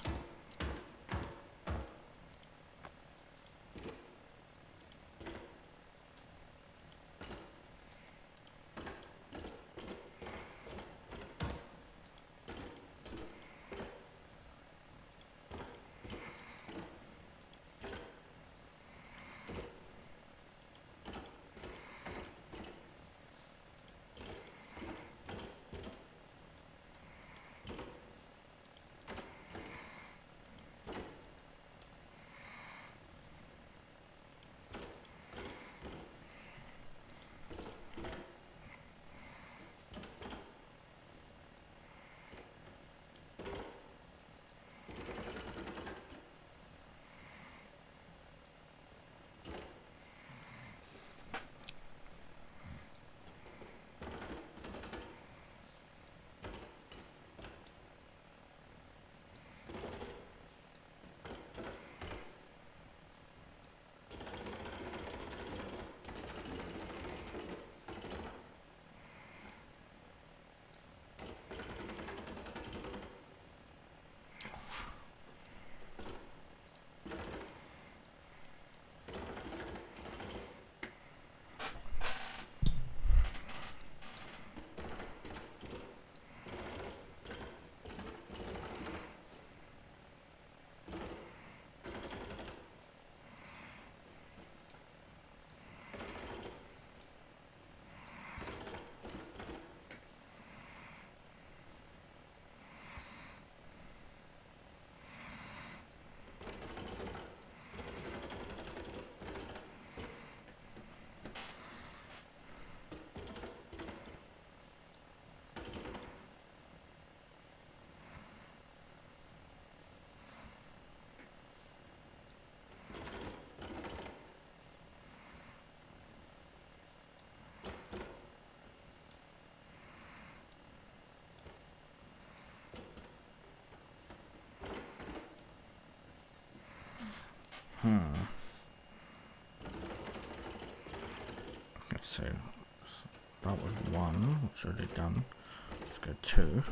[SPEAKER 1] Hmm. Okay, so start with one, which already done. Let's go two.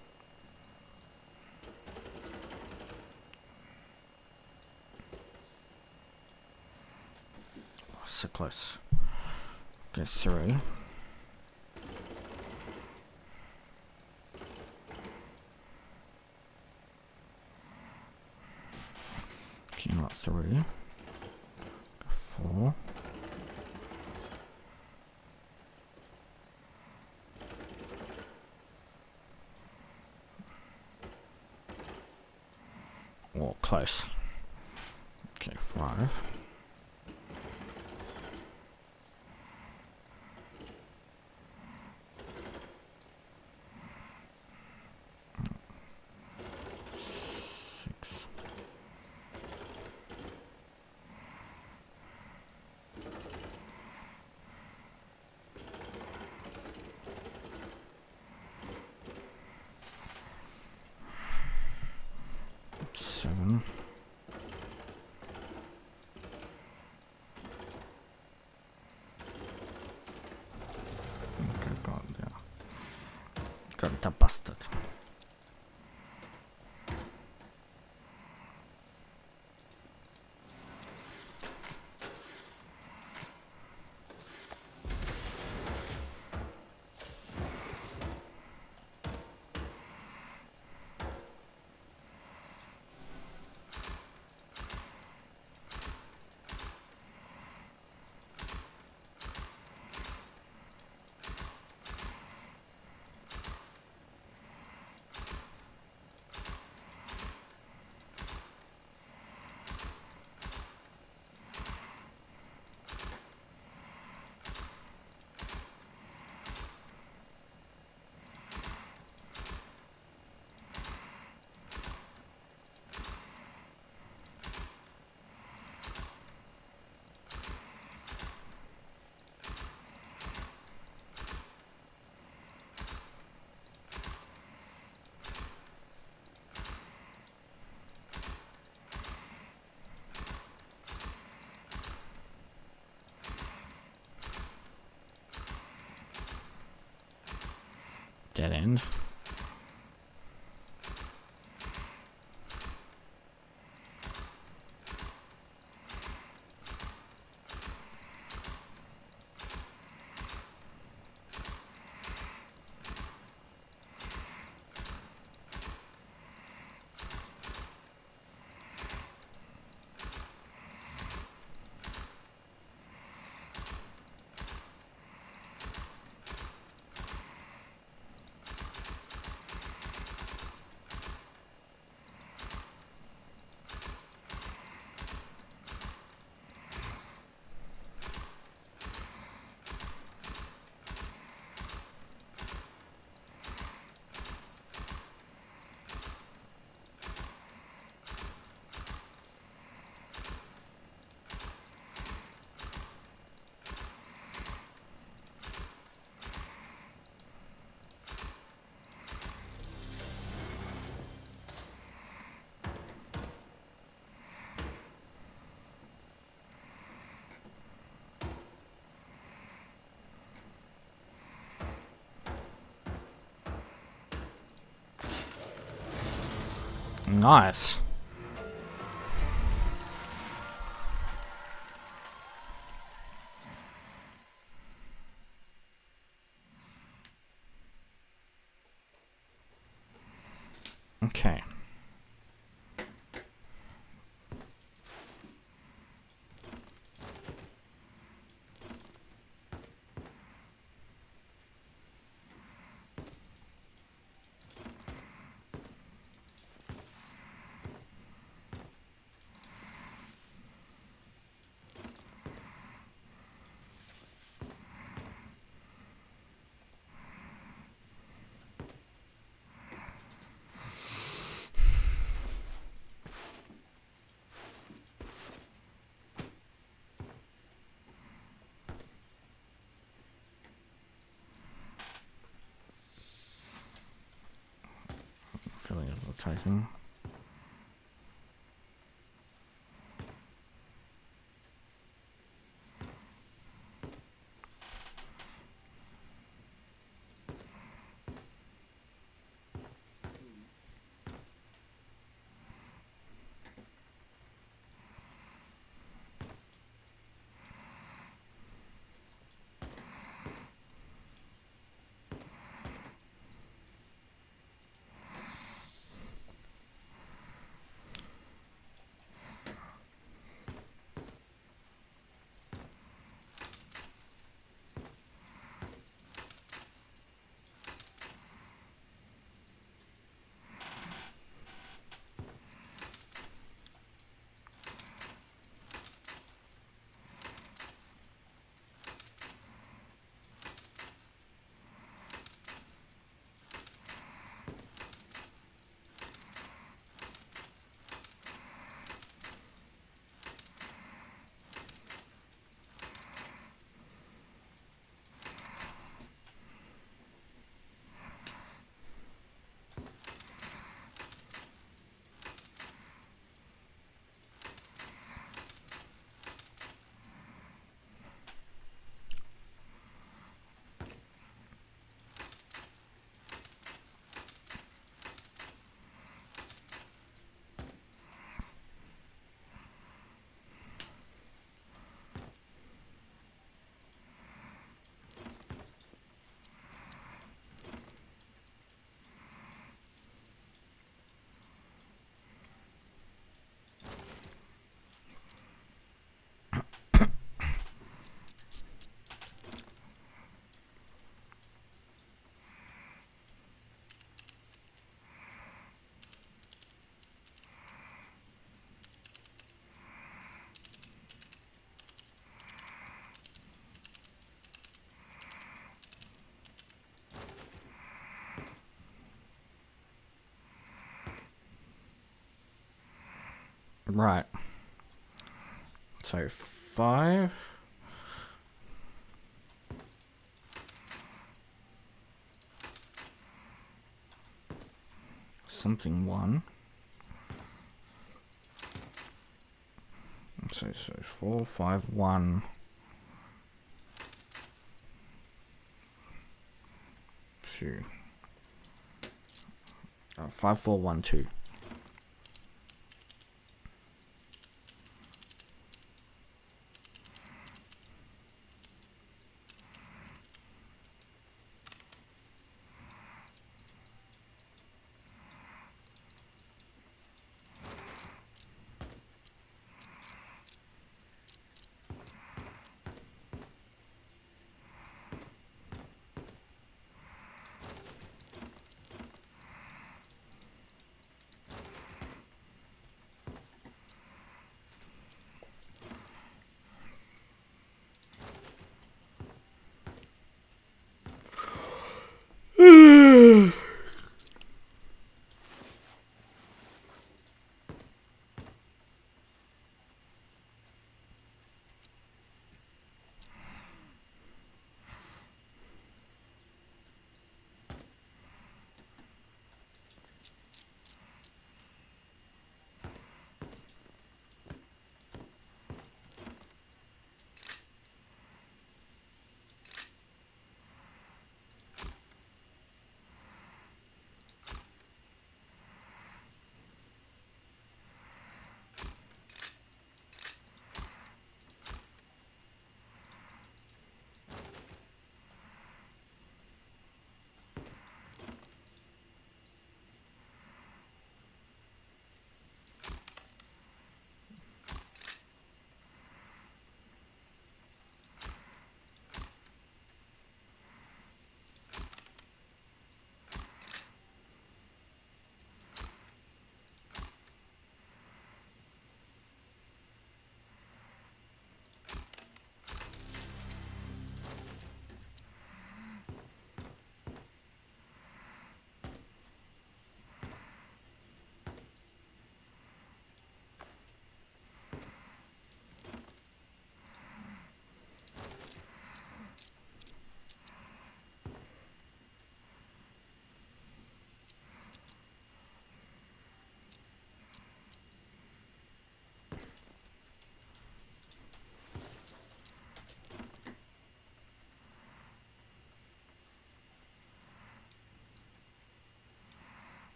[SPEAKER 1] Oh, so close. Go three. Okay, not three. Go four. Oh, close. Okay, five. Six. Seven. Okay, got it, yeah. Got it busted. dead end. Nice. Okay. Feeling of the taking. Right. So five. Something one. So so four, five, one. Two. Uh, five four one two.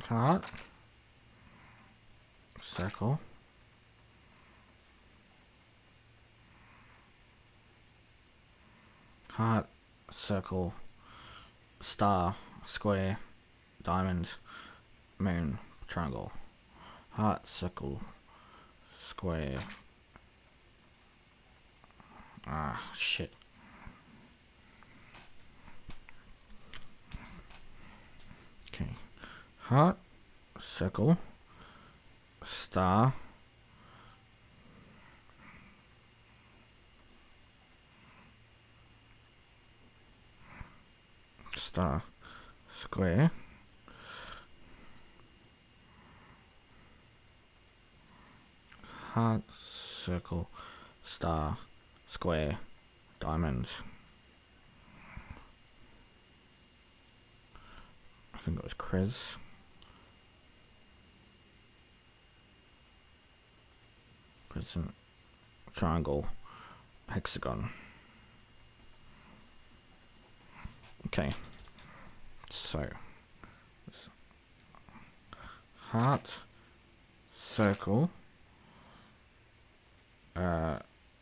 [SPEAKER 1] Heart. Circle. Heart, circle, star, square, diamond, moon, triangle. Heart, circle, square. Ah, shit. Okay. Heart, circle, star, star, square, heart, circle, star, square, diamond. I think it was Chris. Crescent, triangle, hexagon. Okay, so heart, circle, uh,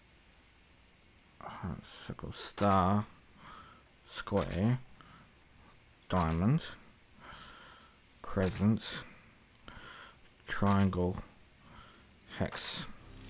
[SPEAKER 1] heart, circle, star, square, diamond, crescent, triangle, hex.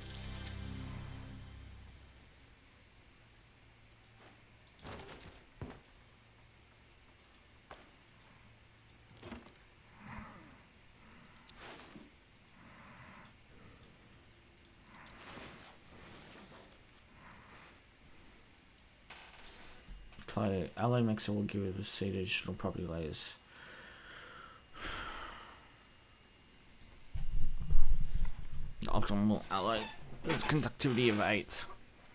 [SPEAKER 1] Play alloy mixer will give you the C digital property layers. The optimal alloy is conductivity of eight.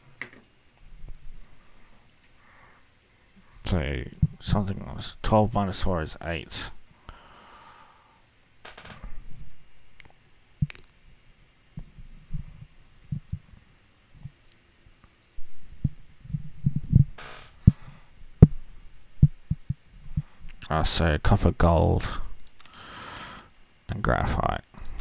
[SPEAKER 1] So something else. twelve minus four is eight. Uh, so copper, gold, and graphite.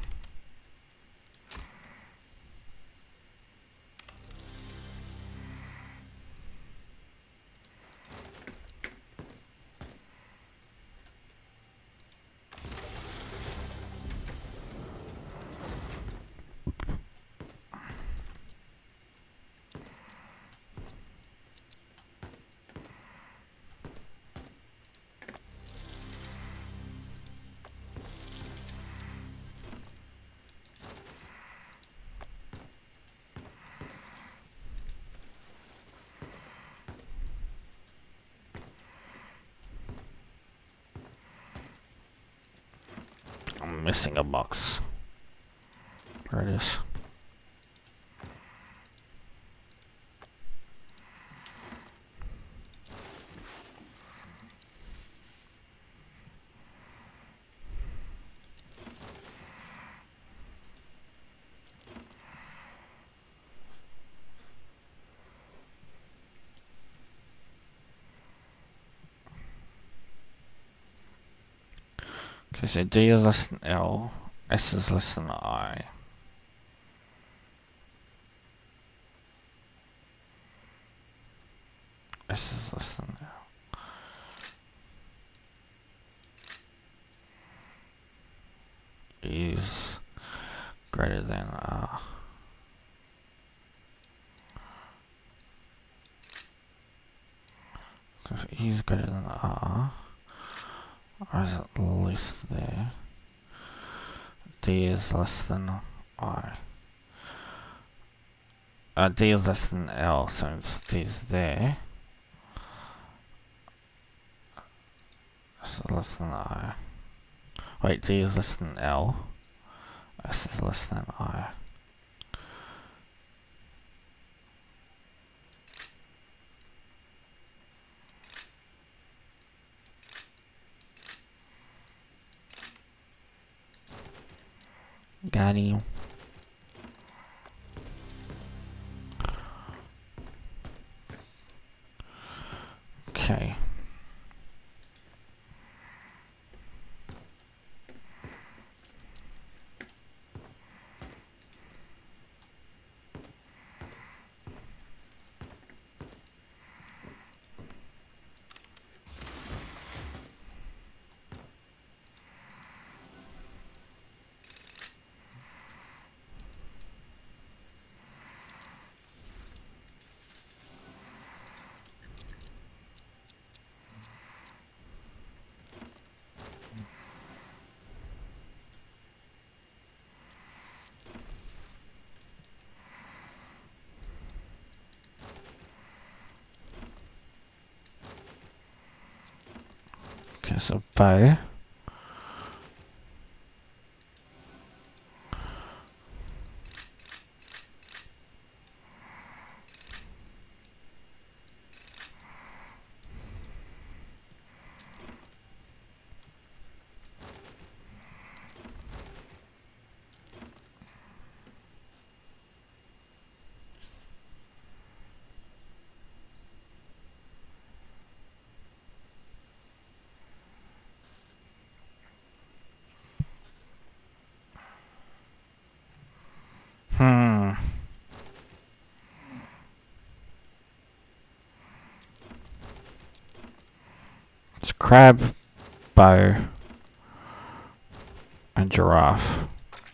[SPEAKER 1] I'm missing a box. There it is. Okay, so D is less than L, S is less than I. S is less than L. E is greater than R. So if E is greater than R, R is at least there. D is less than I. Uh, D is less than L, so it's D is there. So less than I. Wait, D is less than L. S is less than I. Got you. Okay. There's a bow. Hmm. It's crab, bow, and giraffe.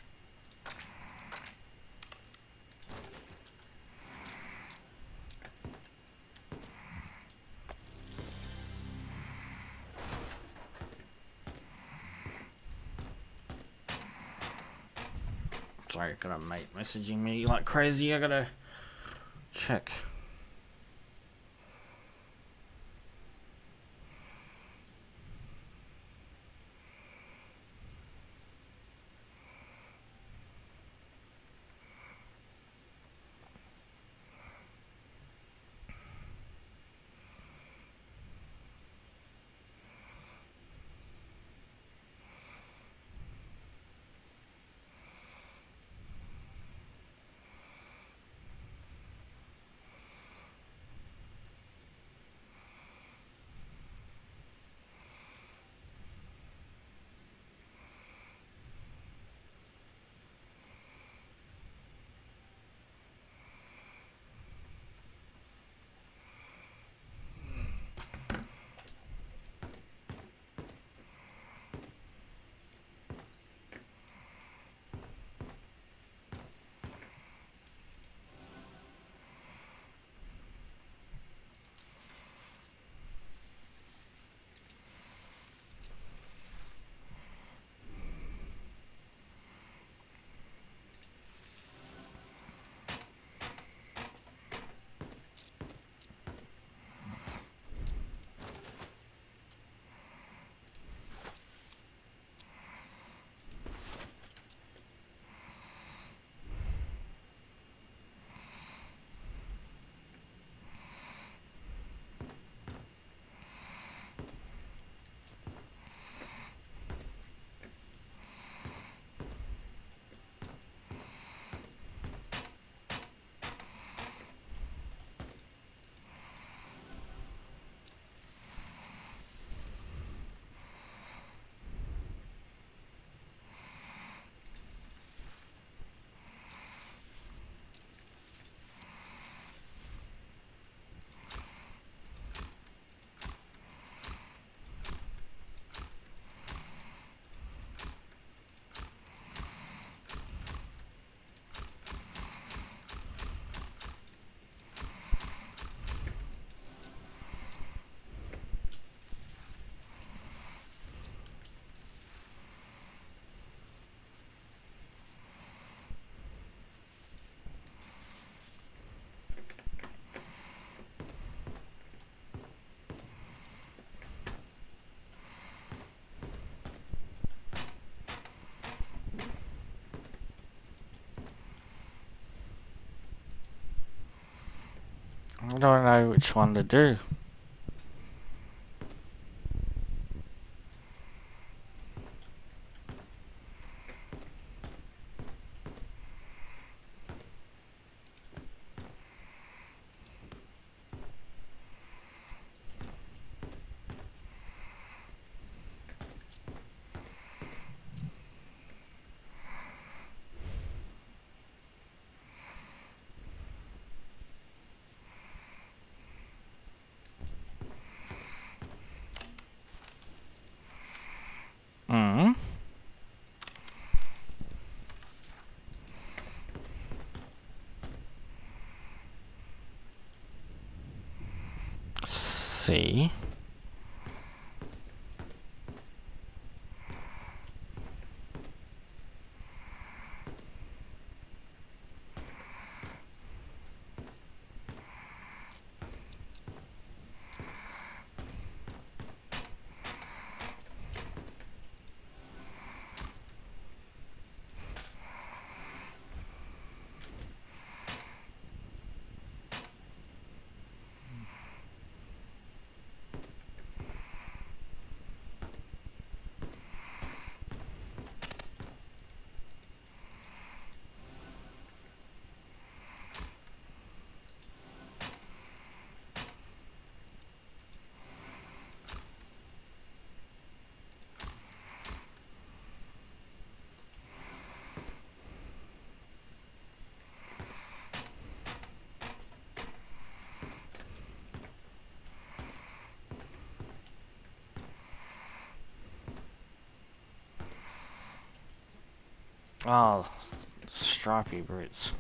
[SPEAKER 1] Sorry, got a mate messaging me like crazy. I gotta check. I don't know which one to do. Mm. See. Oh, stripy brutes.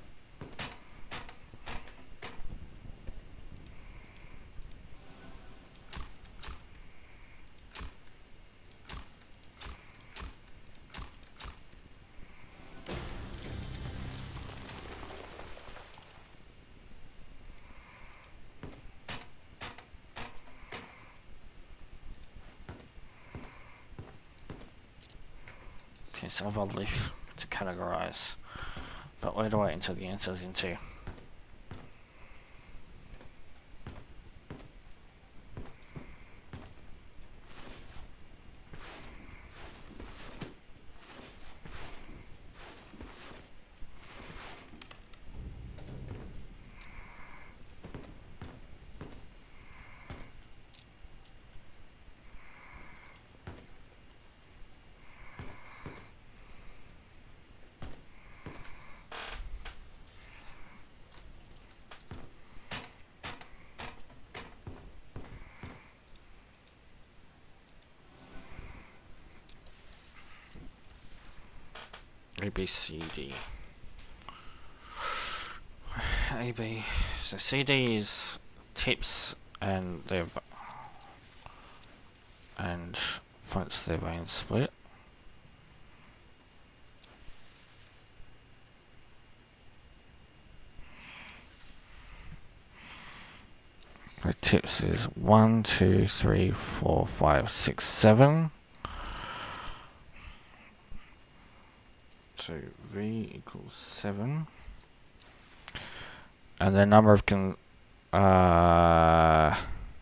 [SPEAKER 1] Okay, so I've got leaf to categorize, but where do I enter the answers into? A, B, C, D. A, B. So C, D is tips and they've and once their veins split. The tips is one, two, three, four, five, six, seven. So V equals seven. And the number of con uh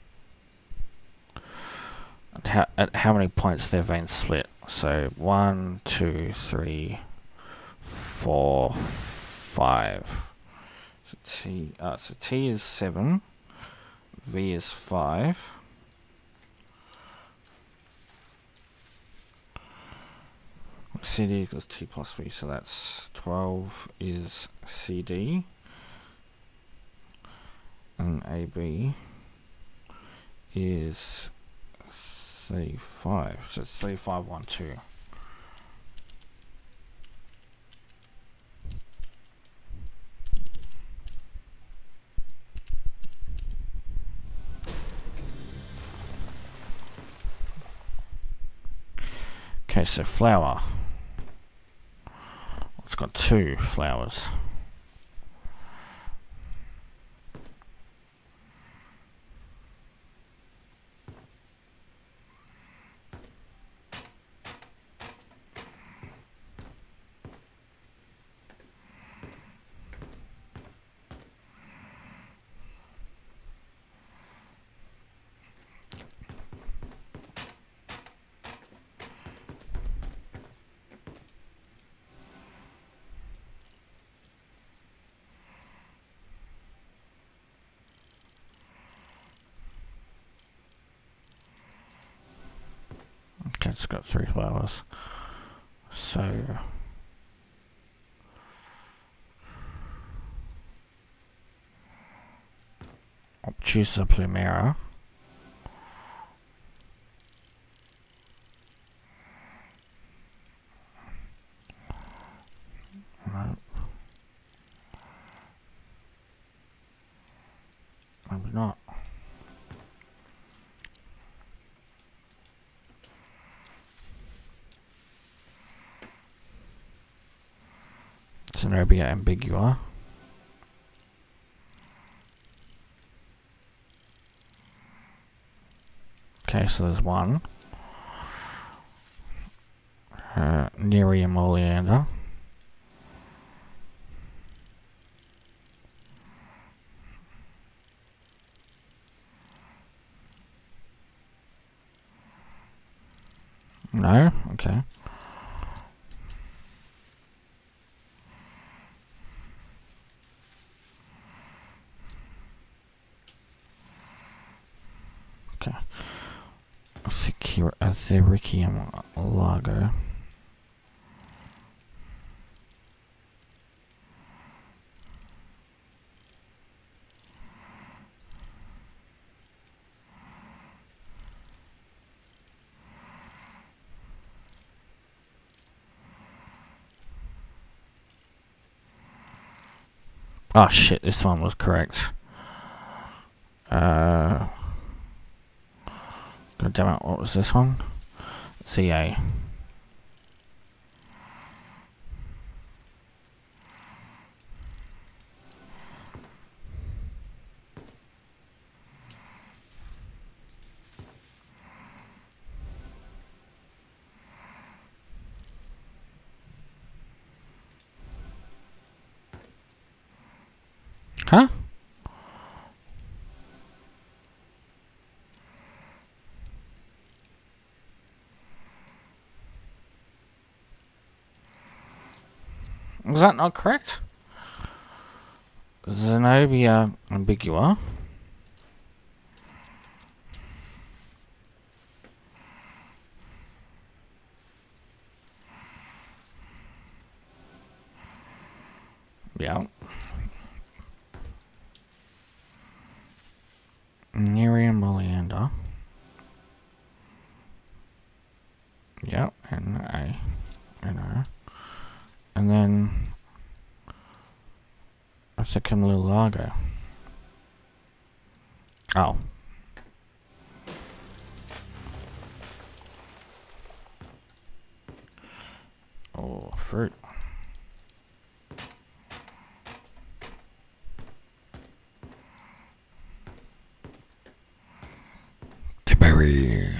[SPEAKER 1] at how, at how many points their veins split. So one, two, three, four, five. So T uh, so T is seven, V is five. C D equals T plus V, so that's twelve is C D. And A B is thirty-five, so it's thirty-five, one, two. Okay, so flower. It's got two flowers. Okay, it's got three flowers. So Obtusa plumera. No. Maybe not. Zenobia ambigua. Okay, so there's one. Uh, Nerium oleander. No? Okay. Okay. Azericium lago. Oh shit, this one was correct. Uh, God damn it, what was this one? C A. Huh? Was that not correct? Zenobia ambigua. Yeah. Miriam Oleander. Yep, and A. And O. And then I said Camilla Largo. Oh. Oh, fruit. The berry.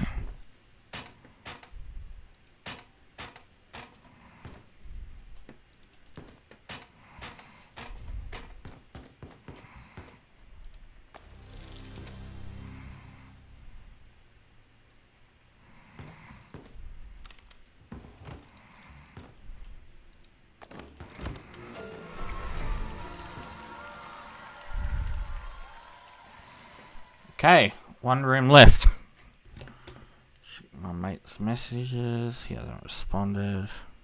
[SPEAKER 1] Okay, one room left. My mate's messages. He hasn't responded.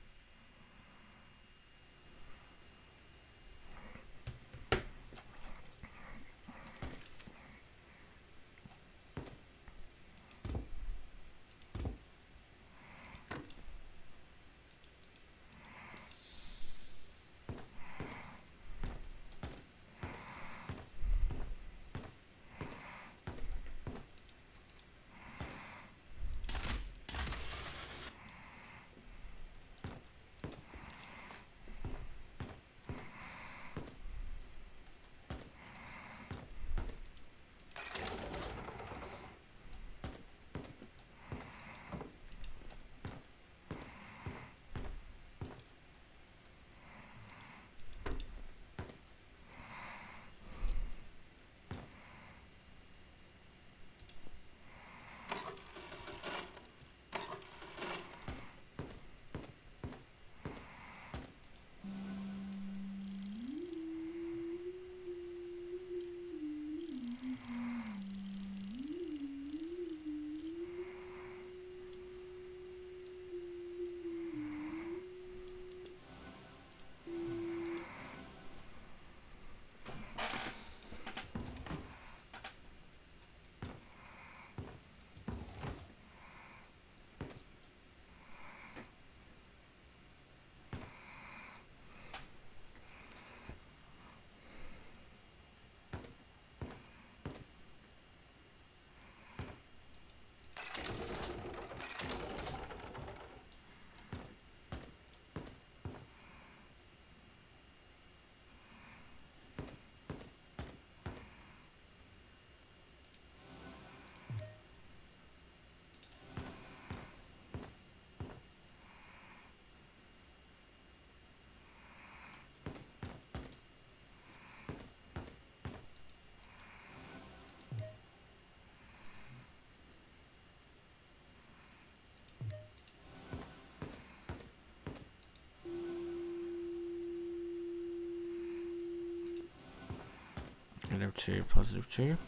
[SPEAKER 1] Negative two, positive two.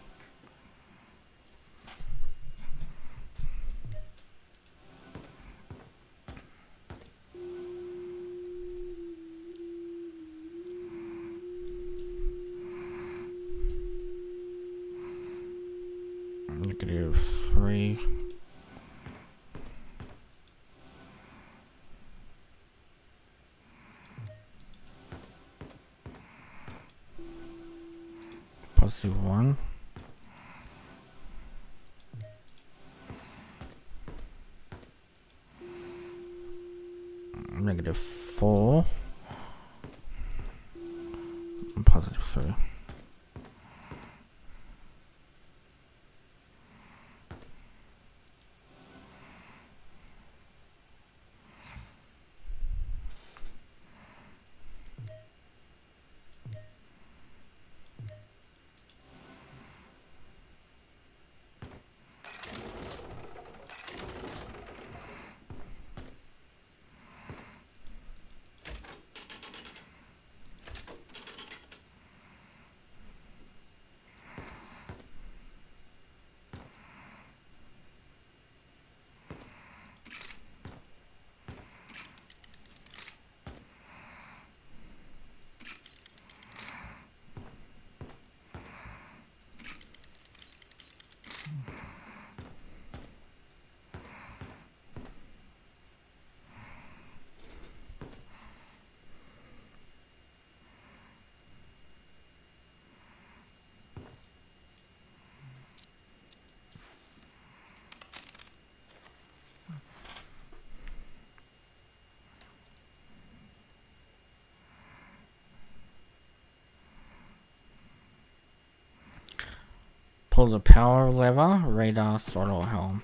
[SPEAKER 1] Negative three. negative four, and positive three. Pull the power lever, radar, throttle, helm.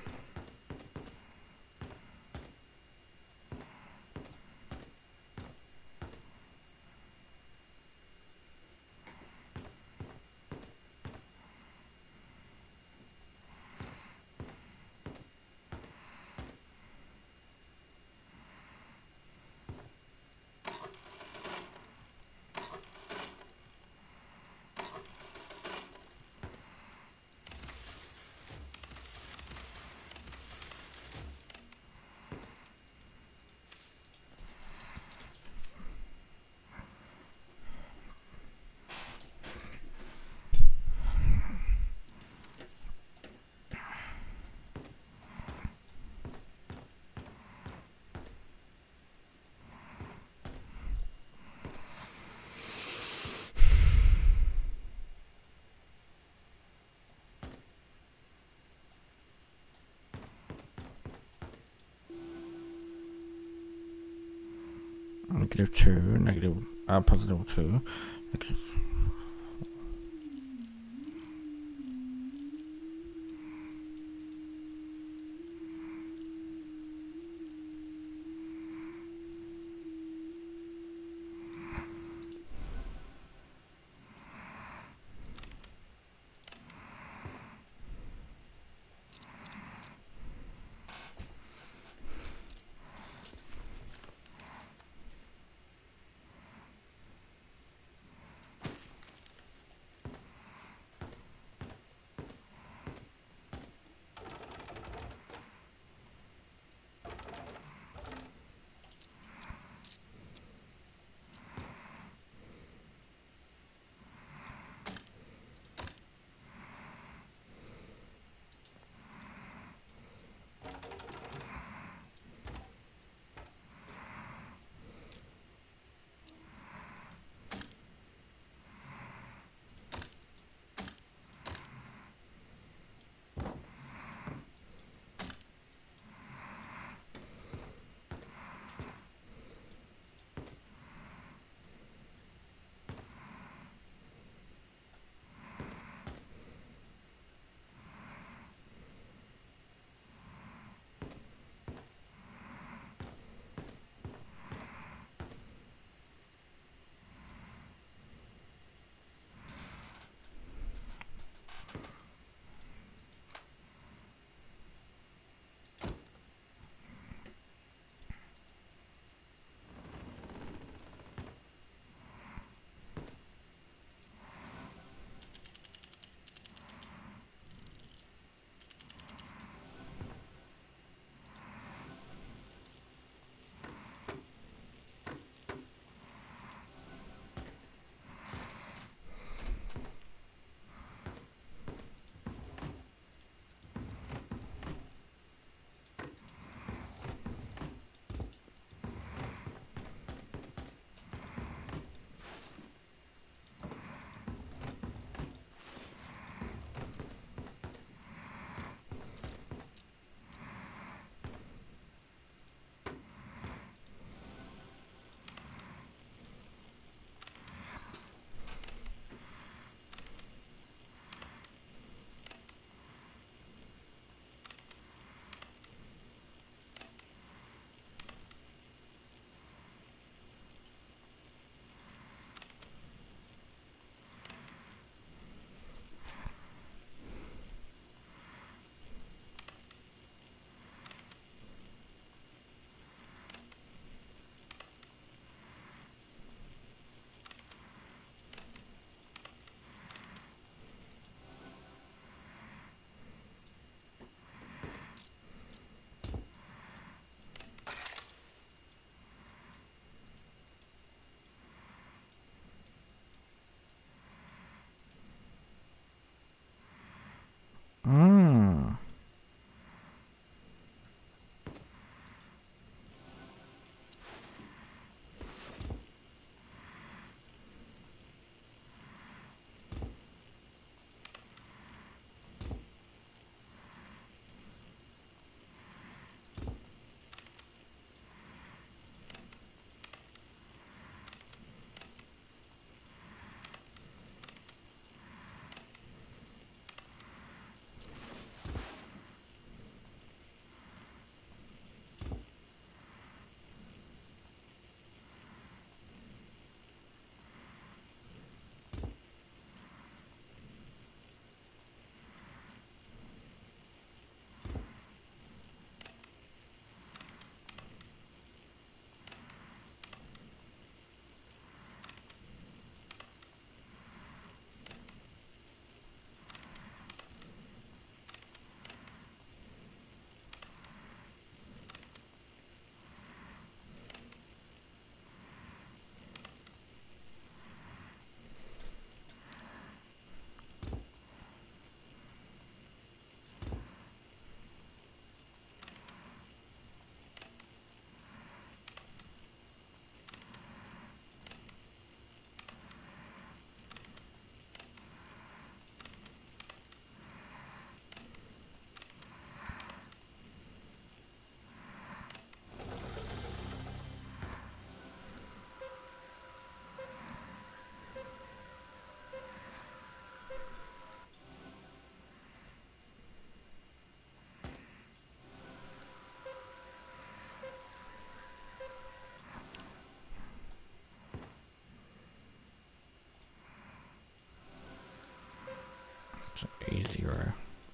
[SPEAKER 1] Negative two, negative, uh, positive two. Negative. zero.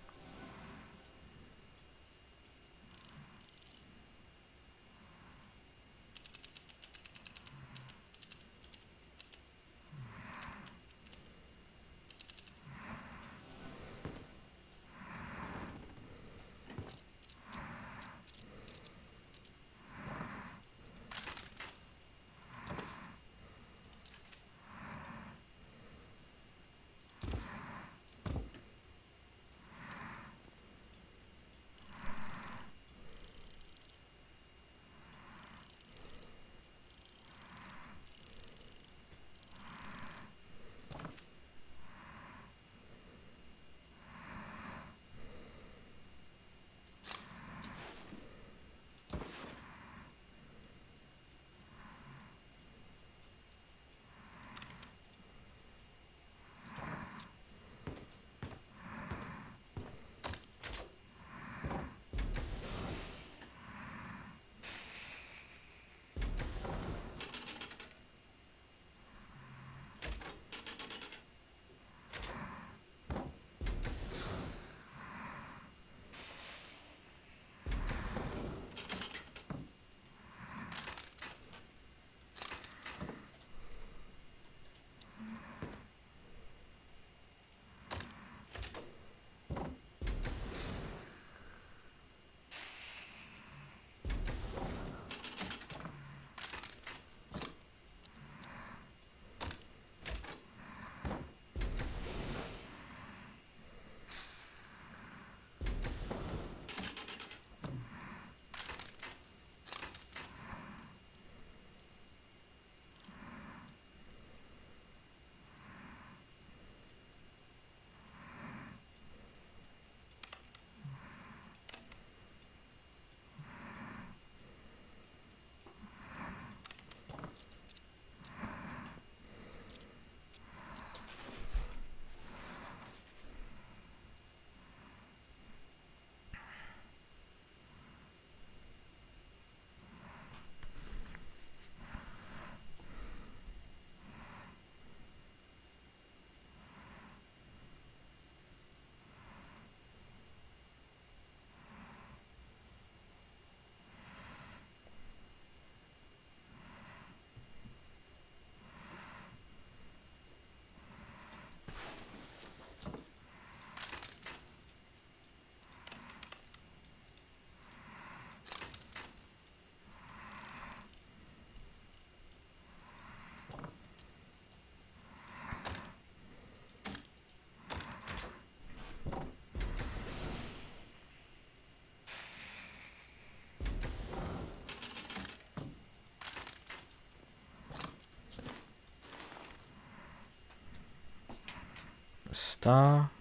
[SPEAKER 1] Star.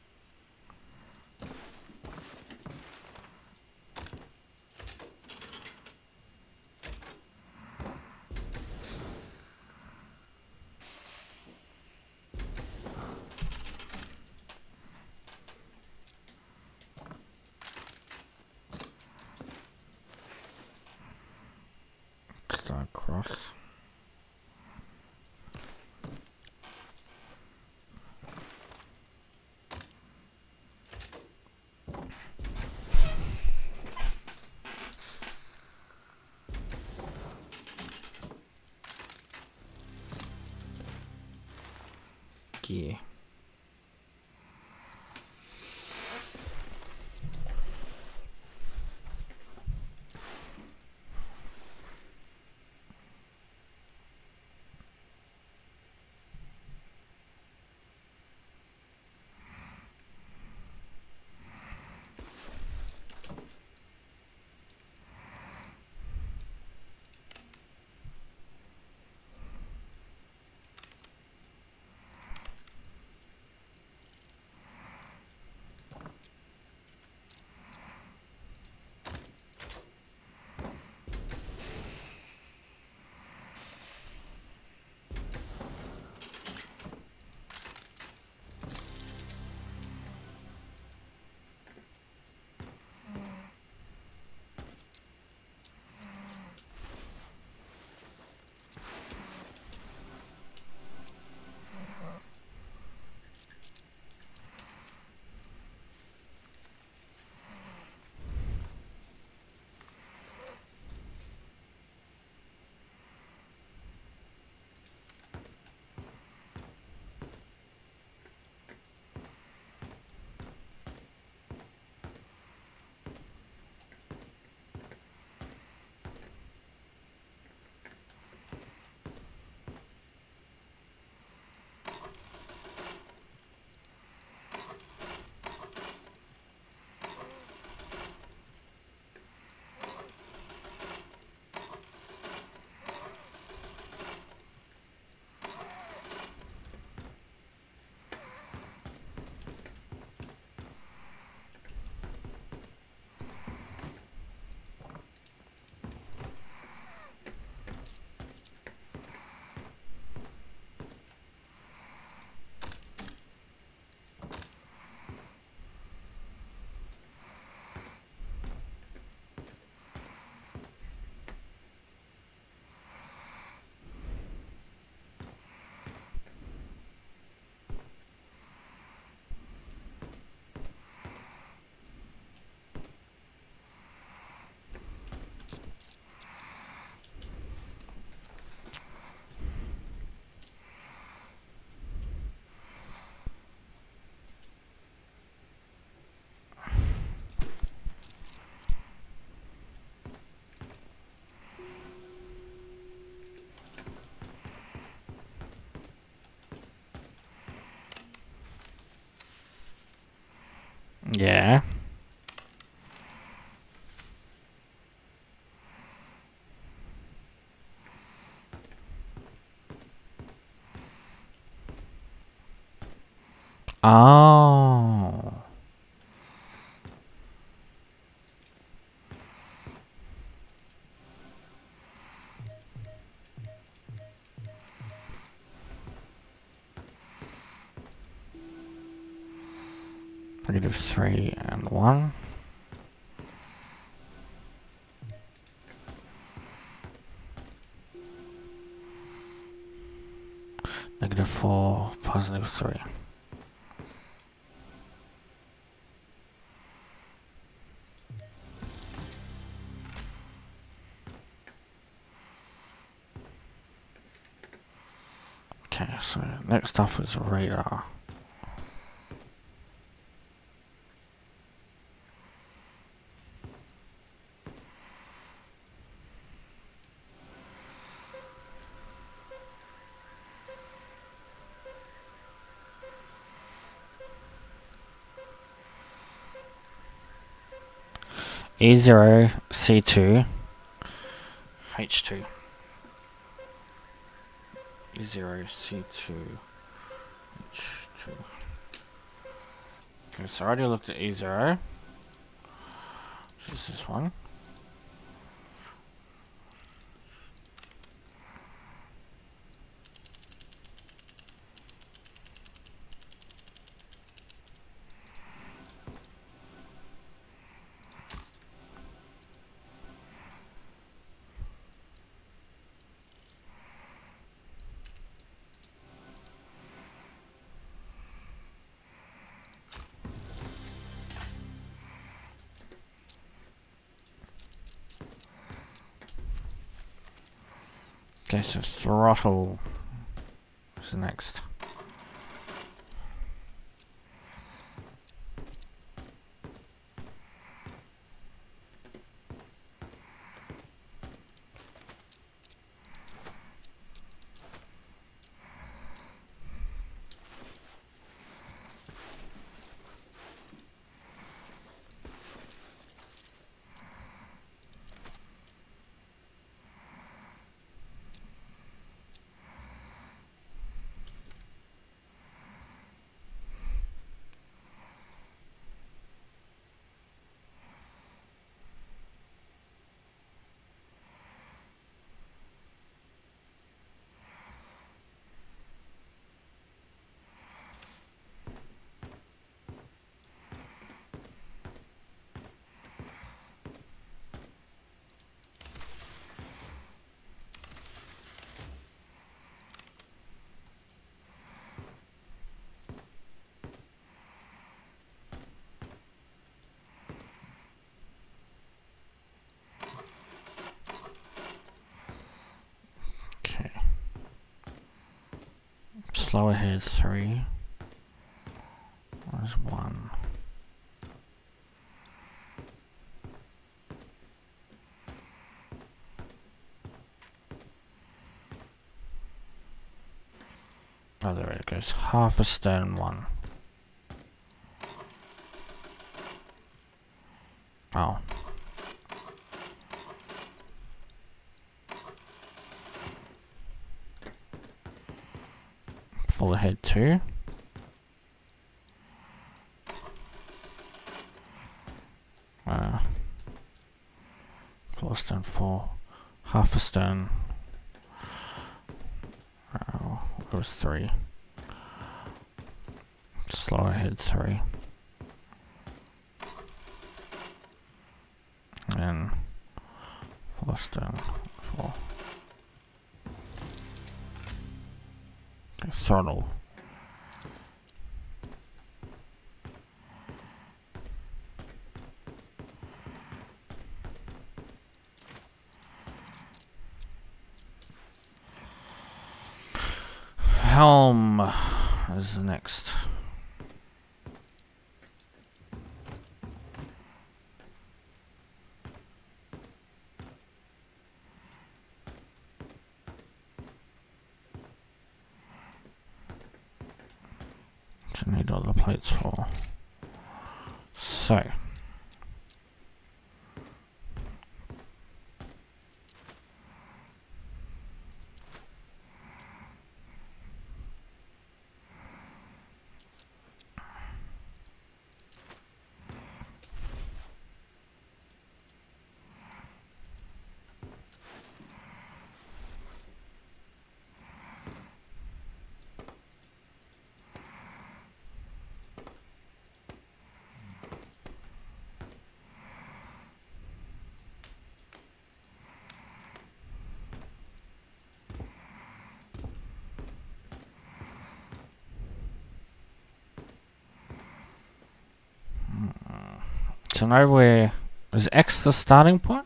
[SPEAKER 1] Star cross. Gear. Yeah. Oh. Negative three and one. Negative four, positive three. Okay, so next up is radar. E zero, C two, H two. E zero, C two, H two. Okay, so I already looked at E zero. Which is this one. Okay, so throttle is the next. Slow ahead three. Where's one? Oh, there it goes. Half a stone one. Oh. Full ahead two. Uh, full stone four. Half a stone. Oh, it was three. Slow ahead three. And full stone four. Okay, throttle. Helm is the next. Which I need all the plates for. So. So now where is X the starting point?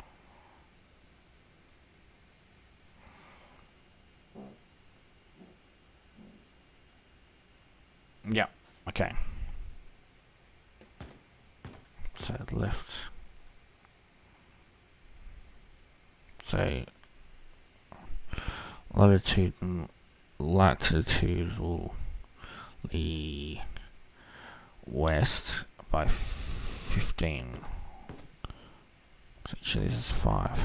[SPEAKER 1] Yeah. Okay. So left. So latitude and latitude will be west by fifteen. So actually this is five.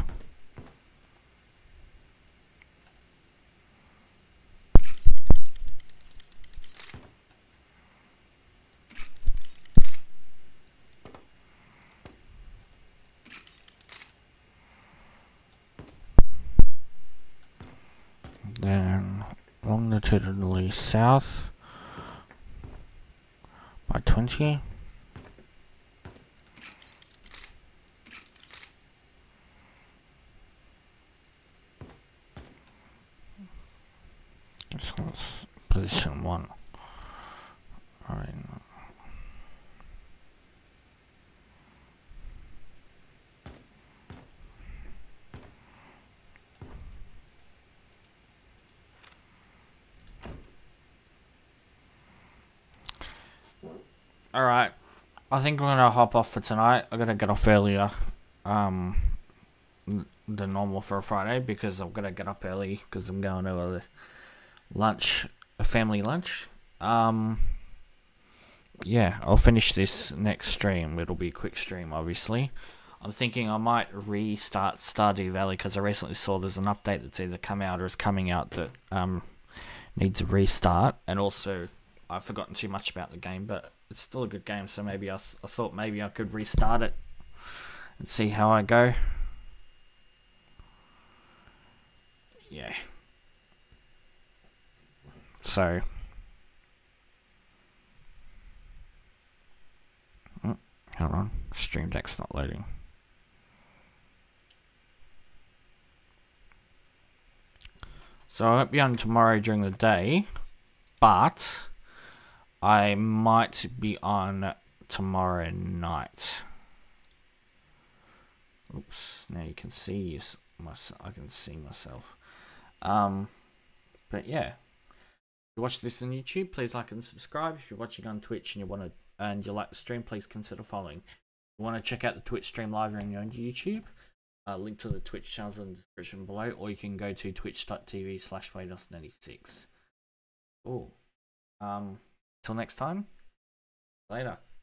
[SPEAKER 1] Then longitudinally south by twenty. That's position one. Alright. Alright. I think I'm gonna hop off for tonight. I'm gonna get off earlier um than normal for a Friday because I'm gonna get up early because I'm going to a lunch, a family lunch. Um yeah, I'll finish this next stream. It'll be a quick stream, obviously. I'm thinking I might restart Stardew Valley because I recently saw there's an update that's either come out or is coming out that um needs a restart, and also I've forgotten too much about the game, but it's still a good game, so maybe I, I thought maybe I could restart it and see how I go. Yeah. So. Oh, hold on. Stream Deck's not loading. So I won't be on tomorrow during the day, but I might be on tomorrow night. Oops, now you can see myself. I can see myself. Um, but yeah, if you watch this on YouTube, please like and subscribe. If you're watching on Twitch and you want to and you like the stream, please consider following. If you want to check out the Twitch stream live on your own YouTube, uh, link to the Twitch channels in the description below, or you can go to twitch.tv slash Wados ninety-six. Oh, um, till next time. Later.